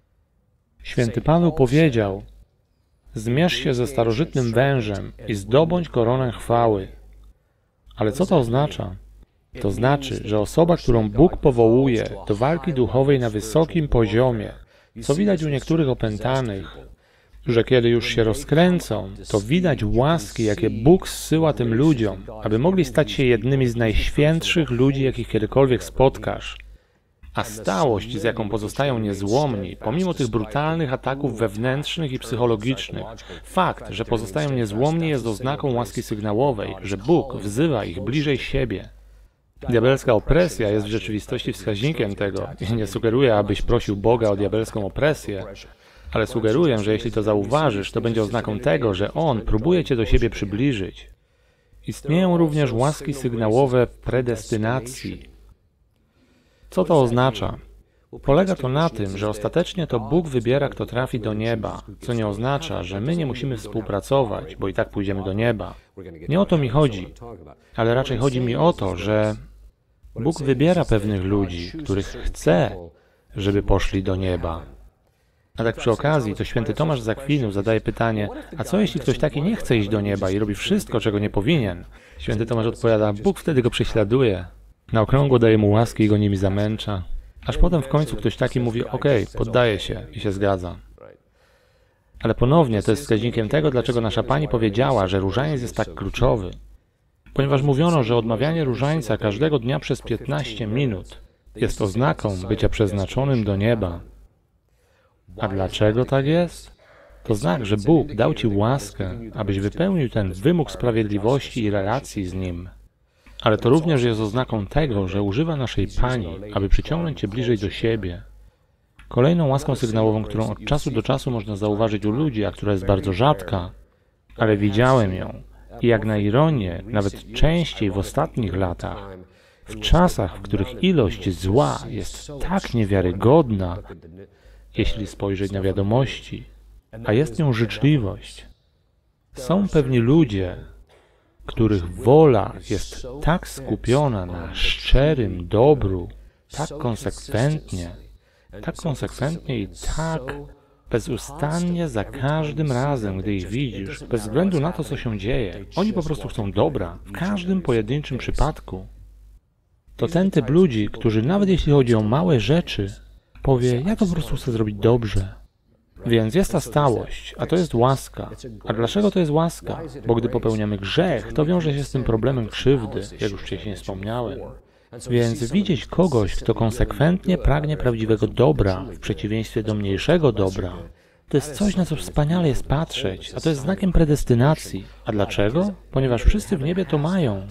Święty Paweł powiedział: zmierz się ze starożytnym wężem i zdobądź koronę chwały. Ale co to oznacza? To znaczy, że osoba, którą Bóg powołuje do walki duchowej na wysokim poziomie, co widać u niektórych opętanych, że kiedy już się rozkręcą, to widać łaski, jakie Bóg zsyła tym ludziom, aby mogli stać się jednymi z najświętszych ludzi, jakich kiedykolwiek spotkasz. A stałość, z jaką pozostają niezłomni, pomimo tych brutalnych ataków wewnętrznych i psychologicznych, fakt, że pozostają niezłomni, jest oznaką łaski sygnałowej, że Bóg wzywa ich bliżej siebie. Diabelska opresja jest w rzeczywistości wskaźnikiem tego i nie sugeruję, abyś prosił Boga o diabelską opresję, ale sugeruję, że jeśli to zauważysz, to będzie oznaką tego, że On próbuje Cię do siebie przybliżyć. Istnieją również łaski sygnałowe predestynacji. Co to oznacza? Polega to na tym, że ostatecznie to Bóg wybiera, kto trafi do nieba, co nie oznacza, że my nie musimy współpracować, bo i tak pójdziemy do nieba. Nie o to mi chodzi, ale raczej chodzi mi o to, że Bóg wybiera pewnych ludzi, których chce, żeby poszli do nieba. A tak przy okazji, to święty Tomasz z Akwinu zadaje pytanie, a co jeśli ktoś taki nie chce iść do nieba i robi wszystko, czego nie powinien? Święty Tomasz odpowiada, Bóg wtedy go prześladuje. Na okrągło daje mu łaski i go nimi zamęcza. Aż potem w końcu ktoś taki mówi, okej, poddaje się i się zgadza. Ale ponownie to jest wskaźnikiem tego, dlaczego nasza Pani powiedziała, że różaniec jest tak kluczowy. Ponieważ mówiono, że odmawianie różańca każdego dnia przez piętnaście minut jest oznaką bycia przeznaczonym do nieba. A dlaczego tak jest? To znak, że Bóg dał Ci łaskę, abyś wypełnił ten wymóg sprawiedliwości i relacji z Nim. Ale to również jest oznaką tego, że używa naszej Pani, aby przyciągnąć Cię bliżej do siebie. Kolejną łaską sygnałową, którą od czasu do czasu można zauważyć u ludzi, a która jest bardzo rzadka, ale widziałem ją i jak na ironię, nawet częściej w ostatnich latach, w czasach, w których ilość zła jest tak niewiarygodna, jeśli spojrzeć na wiadomości, a jest nią życzliwość. Są pewni ludzie, których wola jest tak skupiona na szczerym dobru, tak konsekwentnie, tak konsekwentnie i tak bezustannie za każdym razem, gdy ich widzisz, bez względu na to, co się dzieje. Oni po prostu chcą dobra, w każdym pojedynczym przypadku. To ten typ ludzi, którzy nawet jeśli chodzi o małe rzeczy, powie, ja to po prostu chcę zrobić dobrze. Więc jest ta stałość, a to jest łaska. A dlaczego to jest łaska? Bo gdy popełniamy grzech, to wiąże się z tym problemem krzywdy, jak już wcześniej wspomniałem. Więc widzieć kogoś, kto konsekwentnie pragnie prawdziwego dobra, w przeciwieństwie do mniejszego dobra, to jest coś, na co wspaniale jest patrzeć, a to jest znakiem predestynacji. A dlaczego? Ponieważ wszyscy w niebie to mają.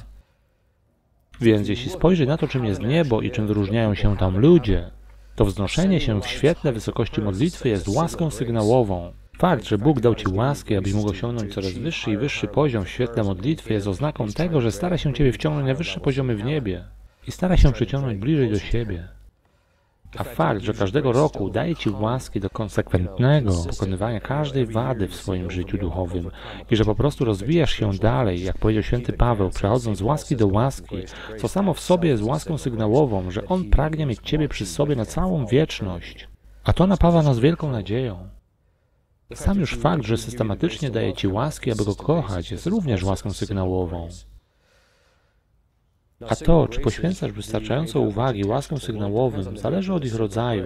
Więc jeśli spojrzy na to, czym jest niebo i czym wyróżniają się tam ludzie, to wznoszenie się w świetle wysokości modlitwy jest łaską sygnałową. Fakt, że Bóg dał Ci łaski, abyś mógł osiągnąć coraz wyższy i wyższy poziom w świetle modlitwy, jest oznaką tego, że stara się Ciebie wciągnąć na wyższe poziomy w niebie i stara się przyciągnąć bliżej do siebie. A fakt, że każdego roku daje Ci łaski do konsekwentnego pokonywania każdej wady w swoim życiu duchowym i że po prostu rozwijasz się dalej, jak powiedział święty Paweł, przechodząc z łaski do łaski, co samo w sobie jest łaską sygnałową, że On pragnie mieć Ciebie przy sobie na całą wieczność. A to napawa nas wielką nadzieją. Sam już fakt, że systematycznie daje Ci łaski, aby Go kochać, jest również łaską sygnałową. A to, czy poświęcasz wystarczająco uwagi łaskom sygnałowym, zależy od ich rodzaju.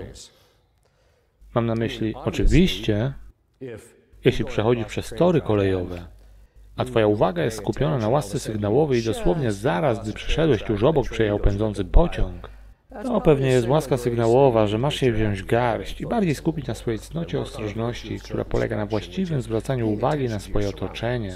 Mam na myśli, oczywiście, jeśli przechodzisz przez tory kolejowe, a Twoja uwaga jest skupiona na łasce sygnałowej i dosłownie zaraz, gdy przeszedłeś tuż obok przejechał pędzący pociąg, to pewnie jest łaska sygnałowa, że masz się wziąć garść i bardziej skupić na swojej cnocie i ostrożności, która polega na właściwym zwracaniu uwagi na swoje otoczenie.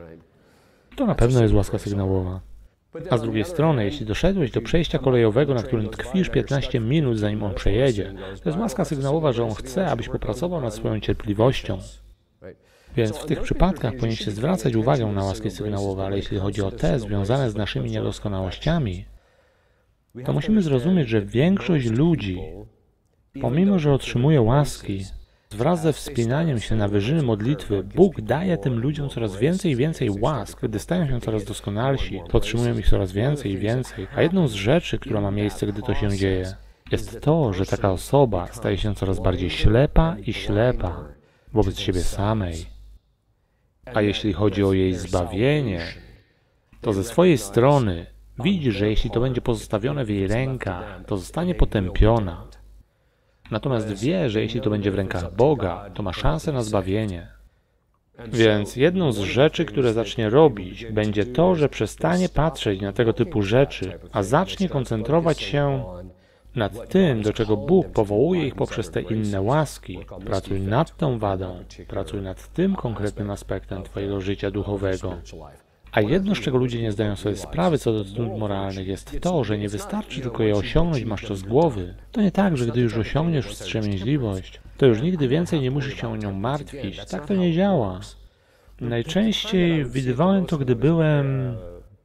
To na pewno jest łaska sygnałowa. A z drugiej strony, jeśli doszedłeś do przejścia kolejowego, na którym tkwisz piętnaście minut, zanim on przejedzie, to jest łaska sygnałowa, że on chce, abyś popracował nad swoją cierpliwością. Więc w tych przypadkach powinien się zwracać uwagę na łaski sygnałowe, ale jeśli chodzi o te związane z naszymi niedoskonałościami, to musimy zrozumieć, że większość ludzi, pomimo że otrzymuje łaski, wraz ze wspinaniem się na wyżyny modlitwy, Bóg daje tym ludziom coraz więcej i więcej łask, gdy stają się coraz doskonalsi, to otrzymują ich coraz więcej i więcej. A jedną z rzeczy, która ma miejsce, gdy to się dzieje, jest to, że taka osoba staje się coraz bardziej ślepa i ślepa wobec siebie samej. A jeśli chodzi o jej zbawienie, to ze swojej strony widzi, że jeśli to będzie pozostawione w jej rękach, to zostanie potępiona. Natomiast wie, że jeśli to będzie w rękach Boga, to ma szansę na zbawienie. Więc jedną z rzeczy, które zacznie robić, będzie to, że przestanie patrzeć na tego typu rzeczy, a zacznie koncentrować się nad tym, do czego Bóg powołuje ich poprzez te inne łaski. Pracuj nad tą wadą, pracuj nad tym konkretnym aspektem Twojego życia duchowego. A jedno, z czego ludzie nie zdają sobie sprawy co do cnót moralnych, jest to, że nie wystarczy tylko je osiągnąć, masz to z głowy. To nie tak, że gdy już osiągniesz wstrzemięźliwość, to już nigdy więcej nie musisz się o nią martwić. Tak to nie działa. Najczęściej widywałem to, gdy byłem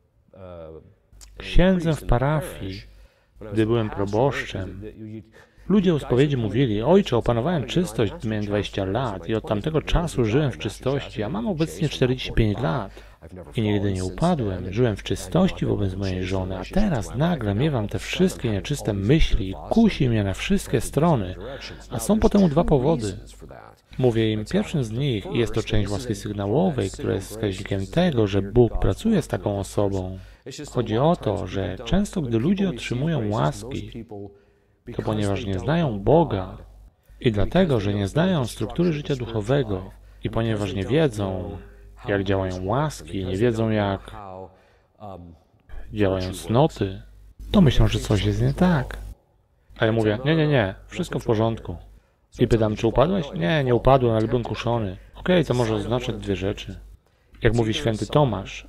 księdzem w parafii, gdy byłem proboszczem. Ludzie u spowiedzi mówili, ojcze, opanowałem czystość, gdy miałem dwadzieścia lat i od tamtego czasu żyłem w czystości, a mam obecnie czterdzieści pięć lat. I nigdy nie upadłem, żyłem w czystości wobec mojej żony, a teraz nagle miewam te wszystkie nieczyste myśli i kusi mnie na wszystkie strony. A są po temu dwa powody. Mówię im, pierwszym z nich, i jest to część łaski sygnałowej, która jest wskaźnikiem tego, że Bóg pracuje z taką osobą. Chodzi o to, że często gdy ludzie otrzymują łaski, to ponieważ nie znają Boga i dlatego, że nie znają struktury życia duchowego i ponieważ nie wiedzą, jak działają łaski, nie wiedzą, jak działają cnoty, to myślą, że coś jest nie tak. A ja mówię, nie, nie, nie, wszystko w porządku. I pytam, czy upadłeś? Nie, nie upadłem, ale byłem kuszony. Okej, to może oznaczać dwie rzeczy. Jak mówi święty Tomasz,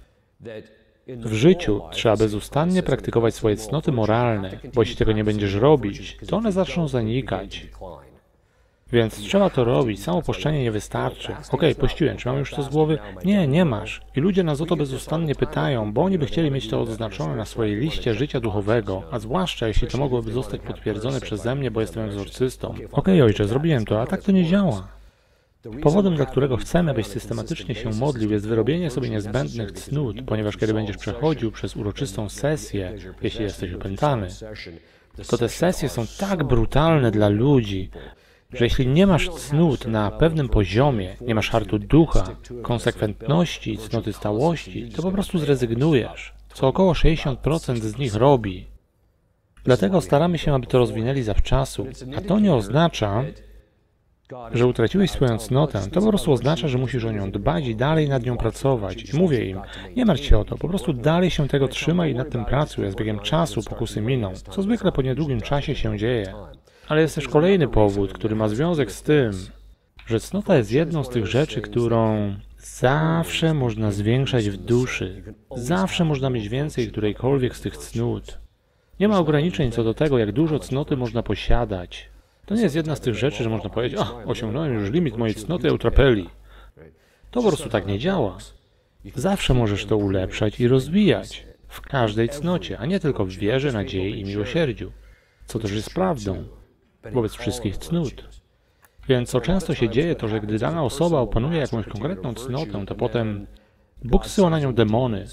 w życiu trzeba bezustannie praktykować swoje cnoty moralne, bo jeśli tego nie będziesz robić, to one zaczną zanikać. Więc trzeba to robić, samo poszczenie nie wystarczy. Okej, pościłem, czy mam już to z głowy? Nie, nie masz. I ludzie nas o to bezustannie pytają, bo oni by chcieli mieć to odznaczone na swojej liście życia duchowego, a zwłaszcza jeśli to mogłoby zostać potwierdzone przeze mnie, bo jestem egzorcystą. Okej, ojcze, zrobiłem to, a tak to nie działa. Powodem, dla którego chcemy, byś systematycznie się modlił, jest wyrobienie sobie niezbędnych cnót, ponieważ kiedy będziesz przechodził przez uroczystą sesję, jeśli jesteś opętany, to te sesje są tak brutalne dla ludzi, że jeśli nie masz cnót na pewnym poziomie, nie masz hartu ducha, konsekwentności, cnoty stałości, to po prostu zrezygnujesz, co około sześćdziesiąt procent z nich robi. Dlatego staramy się, aby to rozwinęli zawczasu, a to nie oznacza, że utraciłeś swoją cnotę, to po prostu oznacza, że musisz o nią dbać i dalej nad nią pracować. I mówię im, nie martw się o to, po prostu dalej się tego trzymaj i nad tym pracuj, a z biegiem czasu pokusy miną, co zwykle po niedługim czasie się dzieje. Ale jest też kolejny powód, który ma związek z tym, że cnota jest jedną z tych rzeczy, którą zawsze można zwiększać w duszy. Zawsze można mieć więcej którejkolwiek z tych cnót. Nie ma ograniczeń co do tego, jak dużo cnoty można posiadać. To nie jest jedna z tych rzeczy, że można powiedzieć, a, osiągnąłem już limit mojej cnoty eutrapeli. To po prostu tak nie działa. Zawsze możesz to ulepszać i rozwijać. W każdej cnocie, a nie tylko w wierze, nadziei i miłosierdziu. Co też jest prawdą wobec wszystkich cnót. Więc co często się dzieje, to że gdy dana osoba opanuje jakąś konkretną cnotę, to potem Bóg zsyła na nią demony.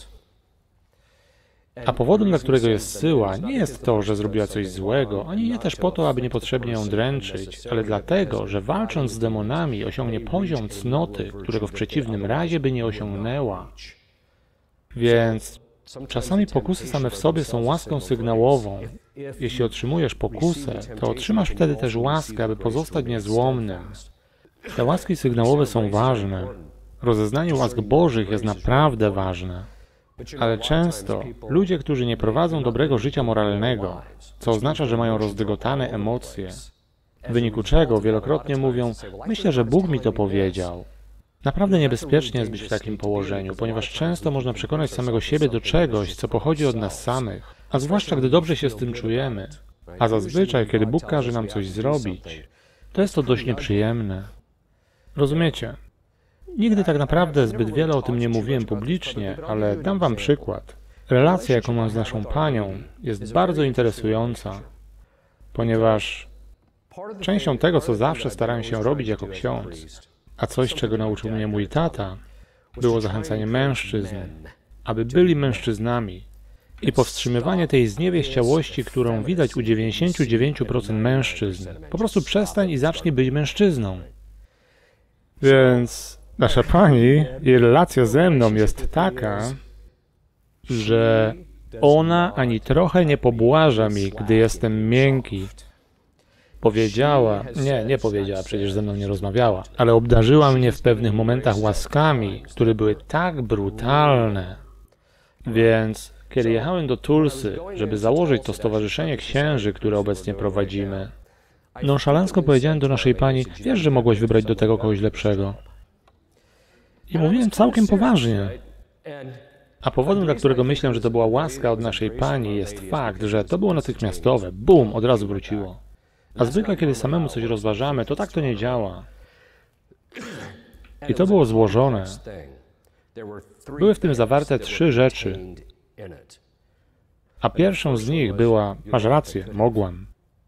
A powodem, dla którego jest zsyła, nie jest to, że zrobiła coś złego, ani nie też po to, aby niepotrzebnie ją dręczyć, ale dlatego, że walcząc z demonami osiągnie poziom cnoty, którego w przeciwnym razie by nie osiągnęła. Więc czasami pokusy same w sobie są łaską sygnałową. Jeśli otrzymujesz pokusę, to otrzymasz wtedy też łaskę, aby pozostać niezłomnym. Te łaski sygnałowe są ważne. Rozeznanie łask Bożych jest naprawdę ważne. Ale często ludzie, którzy nie prowadzą dobrego życia moralnego, co oznacza, że mają rozdygotane emocje, w wyniku czego wielokrotnie mówią, myślę, że Bóg mi to powiedział. Naprawdę niebezpiecznie jest być w takim położeniu, ponieważ często można przekonać samego siebie do czegoś, co pochodzi od nas samych, a zwłaszcza gdy dobrze się z tym czujemy. A zazwyczaj, kiedy Bóg każe nam coś zrobić, to jest to dość nieprzyjemne. Rozumiecie? Nigdy tak naprawdę zbyt wiele o tym nie mówiłem publicznie, ale dam wam przykład. Relacja, jaką mam z naszą Panią, jest bardzo interesująca, ponieważ częścią tego, co zawsze starałem się robić jako ksiądz, a coś, czego nauczył mnie mój tata, było zachęcanie mężczyzn, aby byli mężczyznami i powstrzymywanie tej zniewieściałości, którą widać u dziewięćdziesięciu dziewięciu procent mężczyzn. Po prostu przestań i zacznij być mężczyzną. Więc nasza Pani, jej relacja ze mną jest taka, że ona ani trochę nie pobłaża mi, gdy jestem miękki. Powiedziała, nie, nie powiedziała, przecież ze mną nie rozmawiała, ale obdarzyła mnie w pewnych momentach łaskami, które były tak brutalne. Więc kiedy jechałem do Tulsy, żeby założyć to stowarzyszenie księży, które obecnie prowadzimy, nonszalancko powiedziałem do naszej Pani, wiesz, że mogłaś wybrać do tego kogoś lepszego. I mówiłem całkiem poważnie. A powodem, dla którego myślę, że to była łaska od naszej Pani, jest fakt, że to było natychmiastowe. Bum, od razu wróciło. A zwykle, kiedy samemu coś rozważamy, to tak to nie działa. I to było złożone. Były w tym zawarte trzy rzeczy. A pierwszą z nich była, masz rację, mogłam.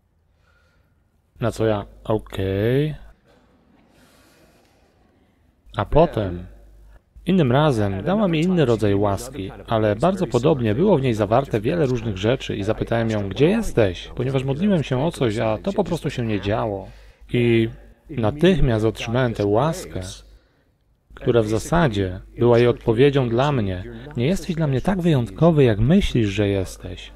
Na co ja, okej. Okay. A potem, Innym razem dała mi inny rodzaj łaski, ale bardzo podobnie było w niej zawarte wiele różnych rzeczy i zapytałem ją, gdzie jesteś, ponieważ modliłem się o coś, a to po prostu się nie działo. I natychmiast otrzymałem tę łaskę, która w zasadzie była jej odpowiedzią dla mnie. Nie jesteś dla mnie tak wyjątkowy, jak myślisz, że jesteś.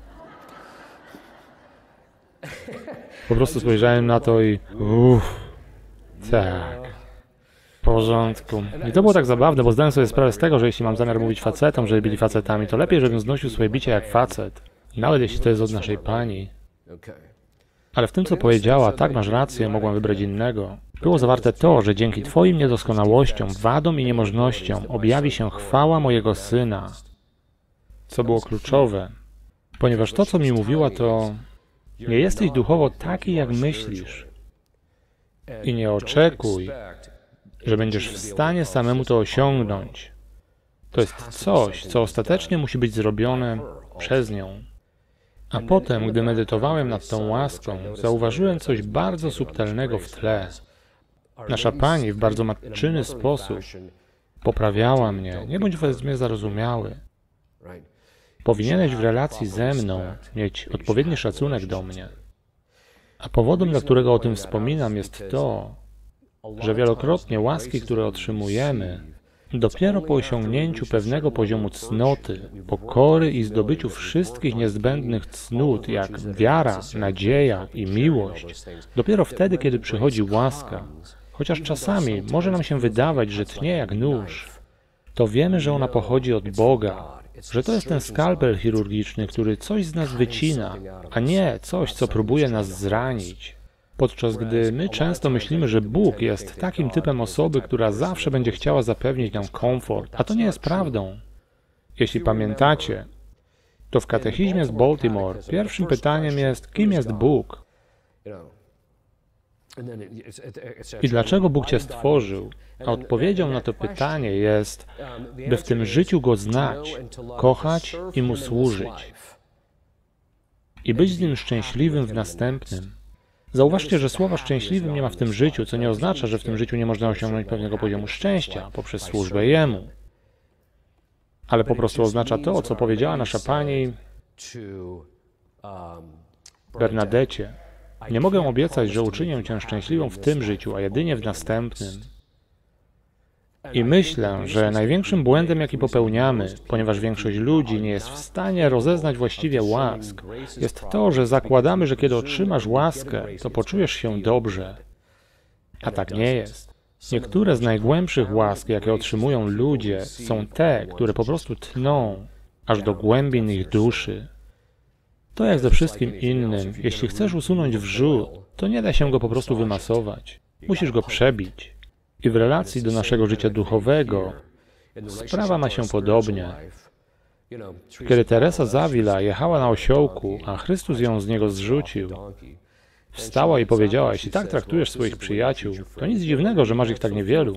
Po prostu spojrzałem na to i uff, tak, w porządku. I to było tak zabawne, bo zdałem sobie sprawę z tego, że jeśli mam zamiar mówić facetom, że byli facetami, to lepiej, żebym znosił swoje bicie jak facet. Nawet jeśli to jest od naszej pani. Ale w tym, co powiedziała, tak, masz rację, mogłam wybrać innego. Było zawarte to, że dzięki Twoim niedoskonałościom, wadom i niemożnościom objawi się chwała mojego Syna. Co było kluczowe, ponieważ to, co mi mówiła, to nie jesteś duchowo taki, jak myślisz. I nie oczekuj, że będziesz w stanie samemu to osiągnąć. To jest coś, co ostatecznie musi być zrobione przez nią. A potem, gdy medytowałem nad tą łaską, zauważyłem coś bardzo subtelnego w tle. Nasza Pani w bardzo matczyny sposób poprawiała mnie. Nie bądź wobec mnie zarozumiały. Powinieneś w relacji ze mną mieć odpowiedni szacunek do mnie. A powodem, dla którego o tym wspominam, jest to, że wielokrotnie łaski, które otrzymujemy, dopiero po osiągnięciu pewnego poziomu cnoty, pokory i zdobyciu wszystkich niezbędnych cnót, jak wiara, nadzieja i miłość, dopiero wtedy, kiedy przychodzi łaska, chociaż czasami może nam się wydawać, że tnie jak nóż, to wiemy, że ona pochodzi od Boga, że to jest ten skalpel chirurgiczny, który coś z nas wycina, a nie coś, co próbuje nas zranić. Podczas gdy my często myślimy, że Bóg jest takim typem osoby, która zawsze będzie chciała zapewnić nam komfort, a to nie jest prawdą. Jeśli pamiętacie, to w katechizmie z Baltimore pierwszym pytaniem jest, kim jest Bóg? I dlaczego Bóg Cię stworzył? A odpowiedzią na to pytanie jest, by w tym życiu Go znać, kochać i Mu służyć. I być z Nim szczęśliwym w następnym. Zauważcie, że słowa szczęśliwym nie ma w tym życiu, co nie oznacza, że w tym życiu nie można osiągnąć pewnego poziomu szczęścia poprzez służbę Jemu. Ale po prostu oznacza to, co powiedziała nasza Pani Bernadecie. Nie mogę obiecać, że uczynię Cię szczęśliwą w tym życiu, a jedynie w następnym. I myślę, że największym błędem, jaki popełniamy, ponieważ większość ludzi nie jest w stanie rozeznać właściwie łask, jest to, że zakładamy, że kiedy otrzymasz łaskę, to poczujesz się dobrze. A tak nie jest. Niektóre z najgłębszych łask, jakie otrzymują ludzie, są te, które po prostu tną, aż do głębin ich duszy. To jak ze wszystkim innym, jeśli chcesz usunąć wrzód, to nie da się go po prostu wymasować. Musisz go przebić. I w relacji do naszego życia duchowego sprawa ma się podobnie. Kiedy Teresa z Avila jechała na osiołku, a Chrystus ją z niego zrzucił, wstała i powiedziała, jeśli tak traktujesz swoich przyjaciół, to nic dziwnego, że masz ich tak niewielu.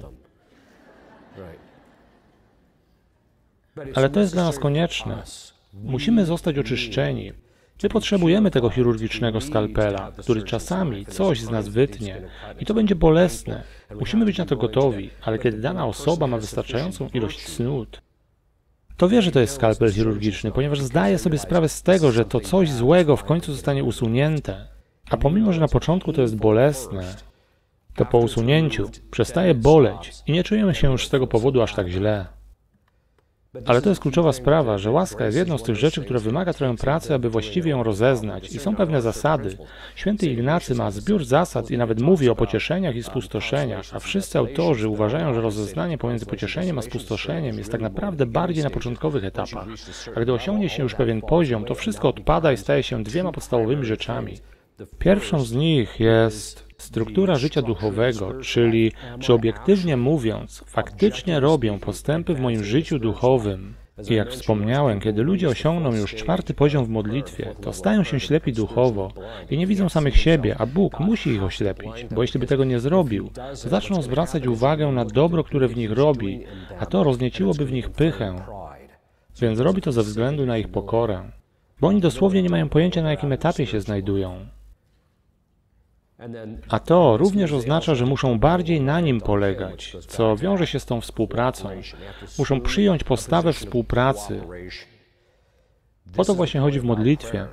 Ale to jest dla nas konieczne. Musimy zostać oczyszczeni. My potrzebujemy tego chirurgicznego skalpela, który czasami coś z nas wytnie i to będzie bolesne. Musimy być na to gotowi, ale kiedy dana osoba ma wystarczającą ilość cnót, to wie, że to jest skalpel chirurgiczny, ponieważ zdaje sobie sprawę z tego, że to coś złego w końcu zostanie usunięte. A pomimo, że na początku to jest bolesne, to po usunięciu przestaje boleć i nie czujemy się już z tego powodu aż tak źle. Ale to jest kluczowa sprawa, że łaska jest jedną z tych rzeczy, która wymaga trochę pracy, aby właściwie ją rozeznać. I są pewne zasady. Święty Ignacy ma zbiór zasad i nawet mówi o pocieszeniach i spustoszeniach, a wszyscy autorzy uważają, że rozeznanie pomiędzy pocieszeniem a spustoszeniem jest tak naprawdę bardziej na początkowych etapach. A gdy osiągnie się już pewien poziom, to wszystko odpada i staje się dwiema podstawowymi rzeczami. Pierwszą z nich jest struktura życia duchowego, czyli, czy obiektywnie mówiąc, faktycznie robię postępy w moim życiu duchowym. I jak wspomniałem, kiedy ludzie osiągną już czwarty poziom w modlitwie, to stają się ślepi duchowo i nie widzą samych siebie, a Bóg musi ich oślepić, bo jeśli by tego nie zrobił, to zaczną zwracać uwagę na dobro, które w nich robi, a to roznieciłoby w nich pychę. Więc robi to ze względu na ich pokorę, bo oni dosłownie nie mają pojęcia, na jakim etapie się znajdują. A to również oznacza, że muszą bardziej na Nim polegać, co wiąże się z tą współpracą. Muszą przyjąć postawę współpracy. O to właśnie chodzi w modlitwie,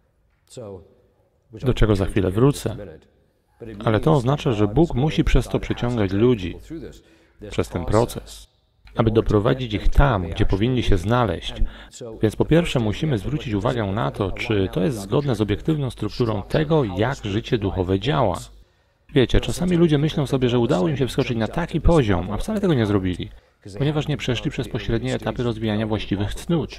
do czego za chwilę wrócę. Ale to oznacza, że Bóg musi przez to przyciągać ludzi, przez ten proces, aby doprowadzić ich tam, gdzie powinni się znaleźć. Więc po pierwsze musimy zwrócić uwagę na to, czy to jest zgodne z obiektywną strukturą tego, jak życie duchowe działa. Wiecie, czasami ludzie myślą sobie, że udało im się wskoczyć na taki poziom, a wcale tego nie zrobili, ponieważ nie przeszli przez pośrednie etapy rozwijania właściwych cnót.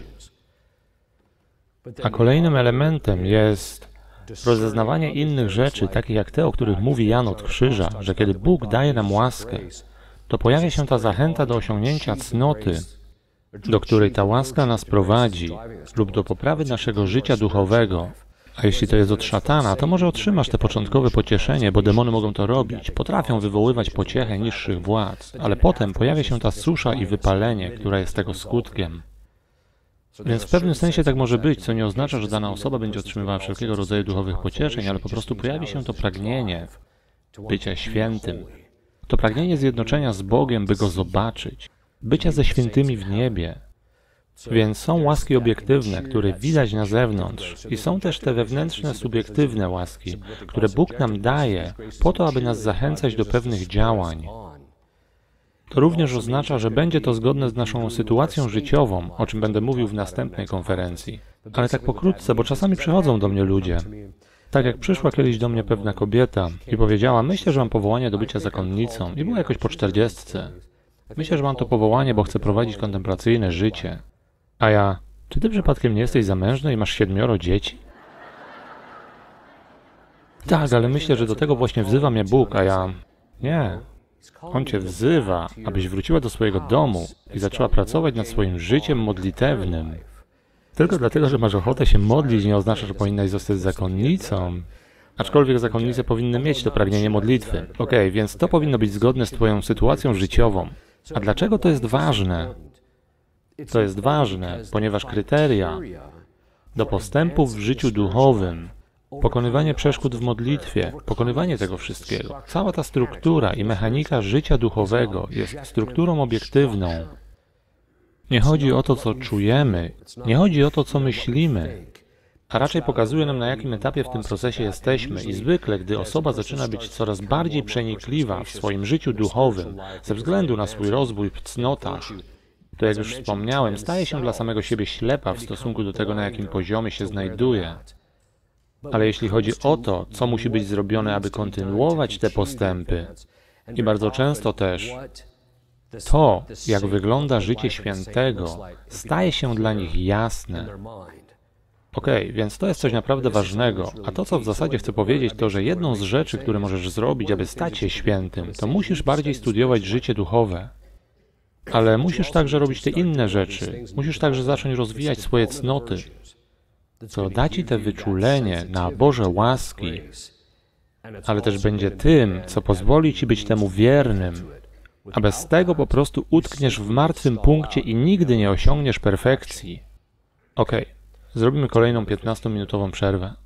A kolejnym elementem jest rozeznawanie innych rzeczy, takich jak te, o których mówi Jan od krzyża, że kiedy Bóg daje nam łaskę, to pojawia się ta zachęta do osiągnięcia cnoty, do której ta łaska nas prowadzi, lub do poprawy naszego życia duchowego. A jeśli to jest od szatana, to może otrzymasz te początkowe pocieszenie, bo demony mogą to robić, potrafią wywoływać pociechę niższych władz, ale potem pojawia się ta susza i wypalenie, która jest tego skutkiem. Więc w pewnym sensie tak może być, co nie oznacza, że dana osoba będzie otrzymywała wszelkiego rodzaju duchowych pocieszeń, ale po prostu pojawi się to pragnienie bycia świętym. To pragnienie zjednoczenia z Bogiem, by Go zobaczyć, bycia ze świętymi w niebie. Więc są łaski obiektywne, które widać na zewnątrz i są też te wewnętrzne, subiektywne łaski, które Bóg nam daje po to, aby nas zachęcać do pewnych działań. To również oznacza, że będzie to zgodne z naszą sytuacją życiową, o czym będę mówił w następnej konferencji. Ale tak pokrótce, bo czasami przychodzą do mnie ludzie. Tak jak przyszła kiedyś do mnie pewna kobieta i powiedziała, myślę, że mam powołanie do bycia zakonnicą i była jakoś po czterdziestce. Myślę, że mam to powołanie, bo chcę prowadzić kontemplacyjne życie. A ja, czy ty przypadkiem nie jesteś zamężny i masz siedmioro dzieci? Tak, ale myślę, że do tego właśnie wzywa mnie Bóg, a ja... Nie. On cię wzywa, abyś wróciła do swojego domu i zaczęła pracować nad swoim życiem modlitewnym. Tylko dlatego, że masz ochotę się modlić, nie oznacza, że powinnaś zostać zakonnicą. Aczkolwiek zakonnice powinny mieć to pragnienie modlitwy. Okej, okay, więc to powinno być zgodne z twoją sytuacją życiową. A dlaczego to jest ważne? To jest ważne, ponieważ kryteria do postępów w życiu duchowym, pokonywanie przeszkód w modlitwie, pokonywanie tego wszystkiego, cała ta struktura i mechanika życia duchowego jest strukturą obiektywną. Nie chodzi o to, co czujemy, nie chodzi o to, co myślimy, a raczej pokazuje nam, na jakim etapie w tym procesie jesteśmy i zwykle, gdy osoba zaczyna być coraz bardziej przenikliwa w swoim życiu duchowym ze względu na swój rozwój w cnotach, to jak już wspomniałem, staje się dla samego siebie ślepa w stosunku do tego, na jakim poziomie się znajduje. Ale jeśli chodzi o to, co musi być zrobione, aby kontynuować te postępy, i bardzo często też to, jak wygląda życie świętego, staje się dla nich jasne. Okej, okay, więc to jest coś naprawdę ważnego, a to, co w zasadzie chcę powiedzieć, to, że jedną z rzeczy, które możesz zrobić, aby stać się świętym, to musisz bardziej studiować życie duchowe. Ale musisz także robić te inne rzeczy. Musisz także zacząć rozwijać swoje cnoty, co da ci te wyczulenie na Boże łaski, ale też będzie tym, co pozwoli ci być temu wiernym, a bez tego po prostu utkniesz w martwym punkcie i nigdy nie osiągniesz perfekcji. Okej, okay. Zrobimy kolejną piętnastominutową przerwę.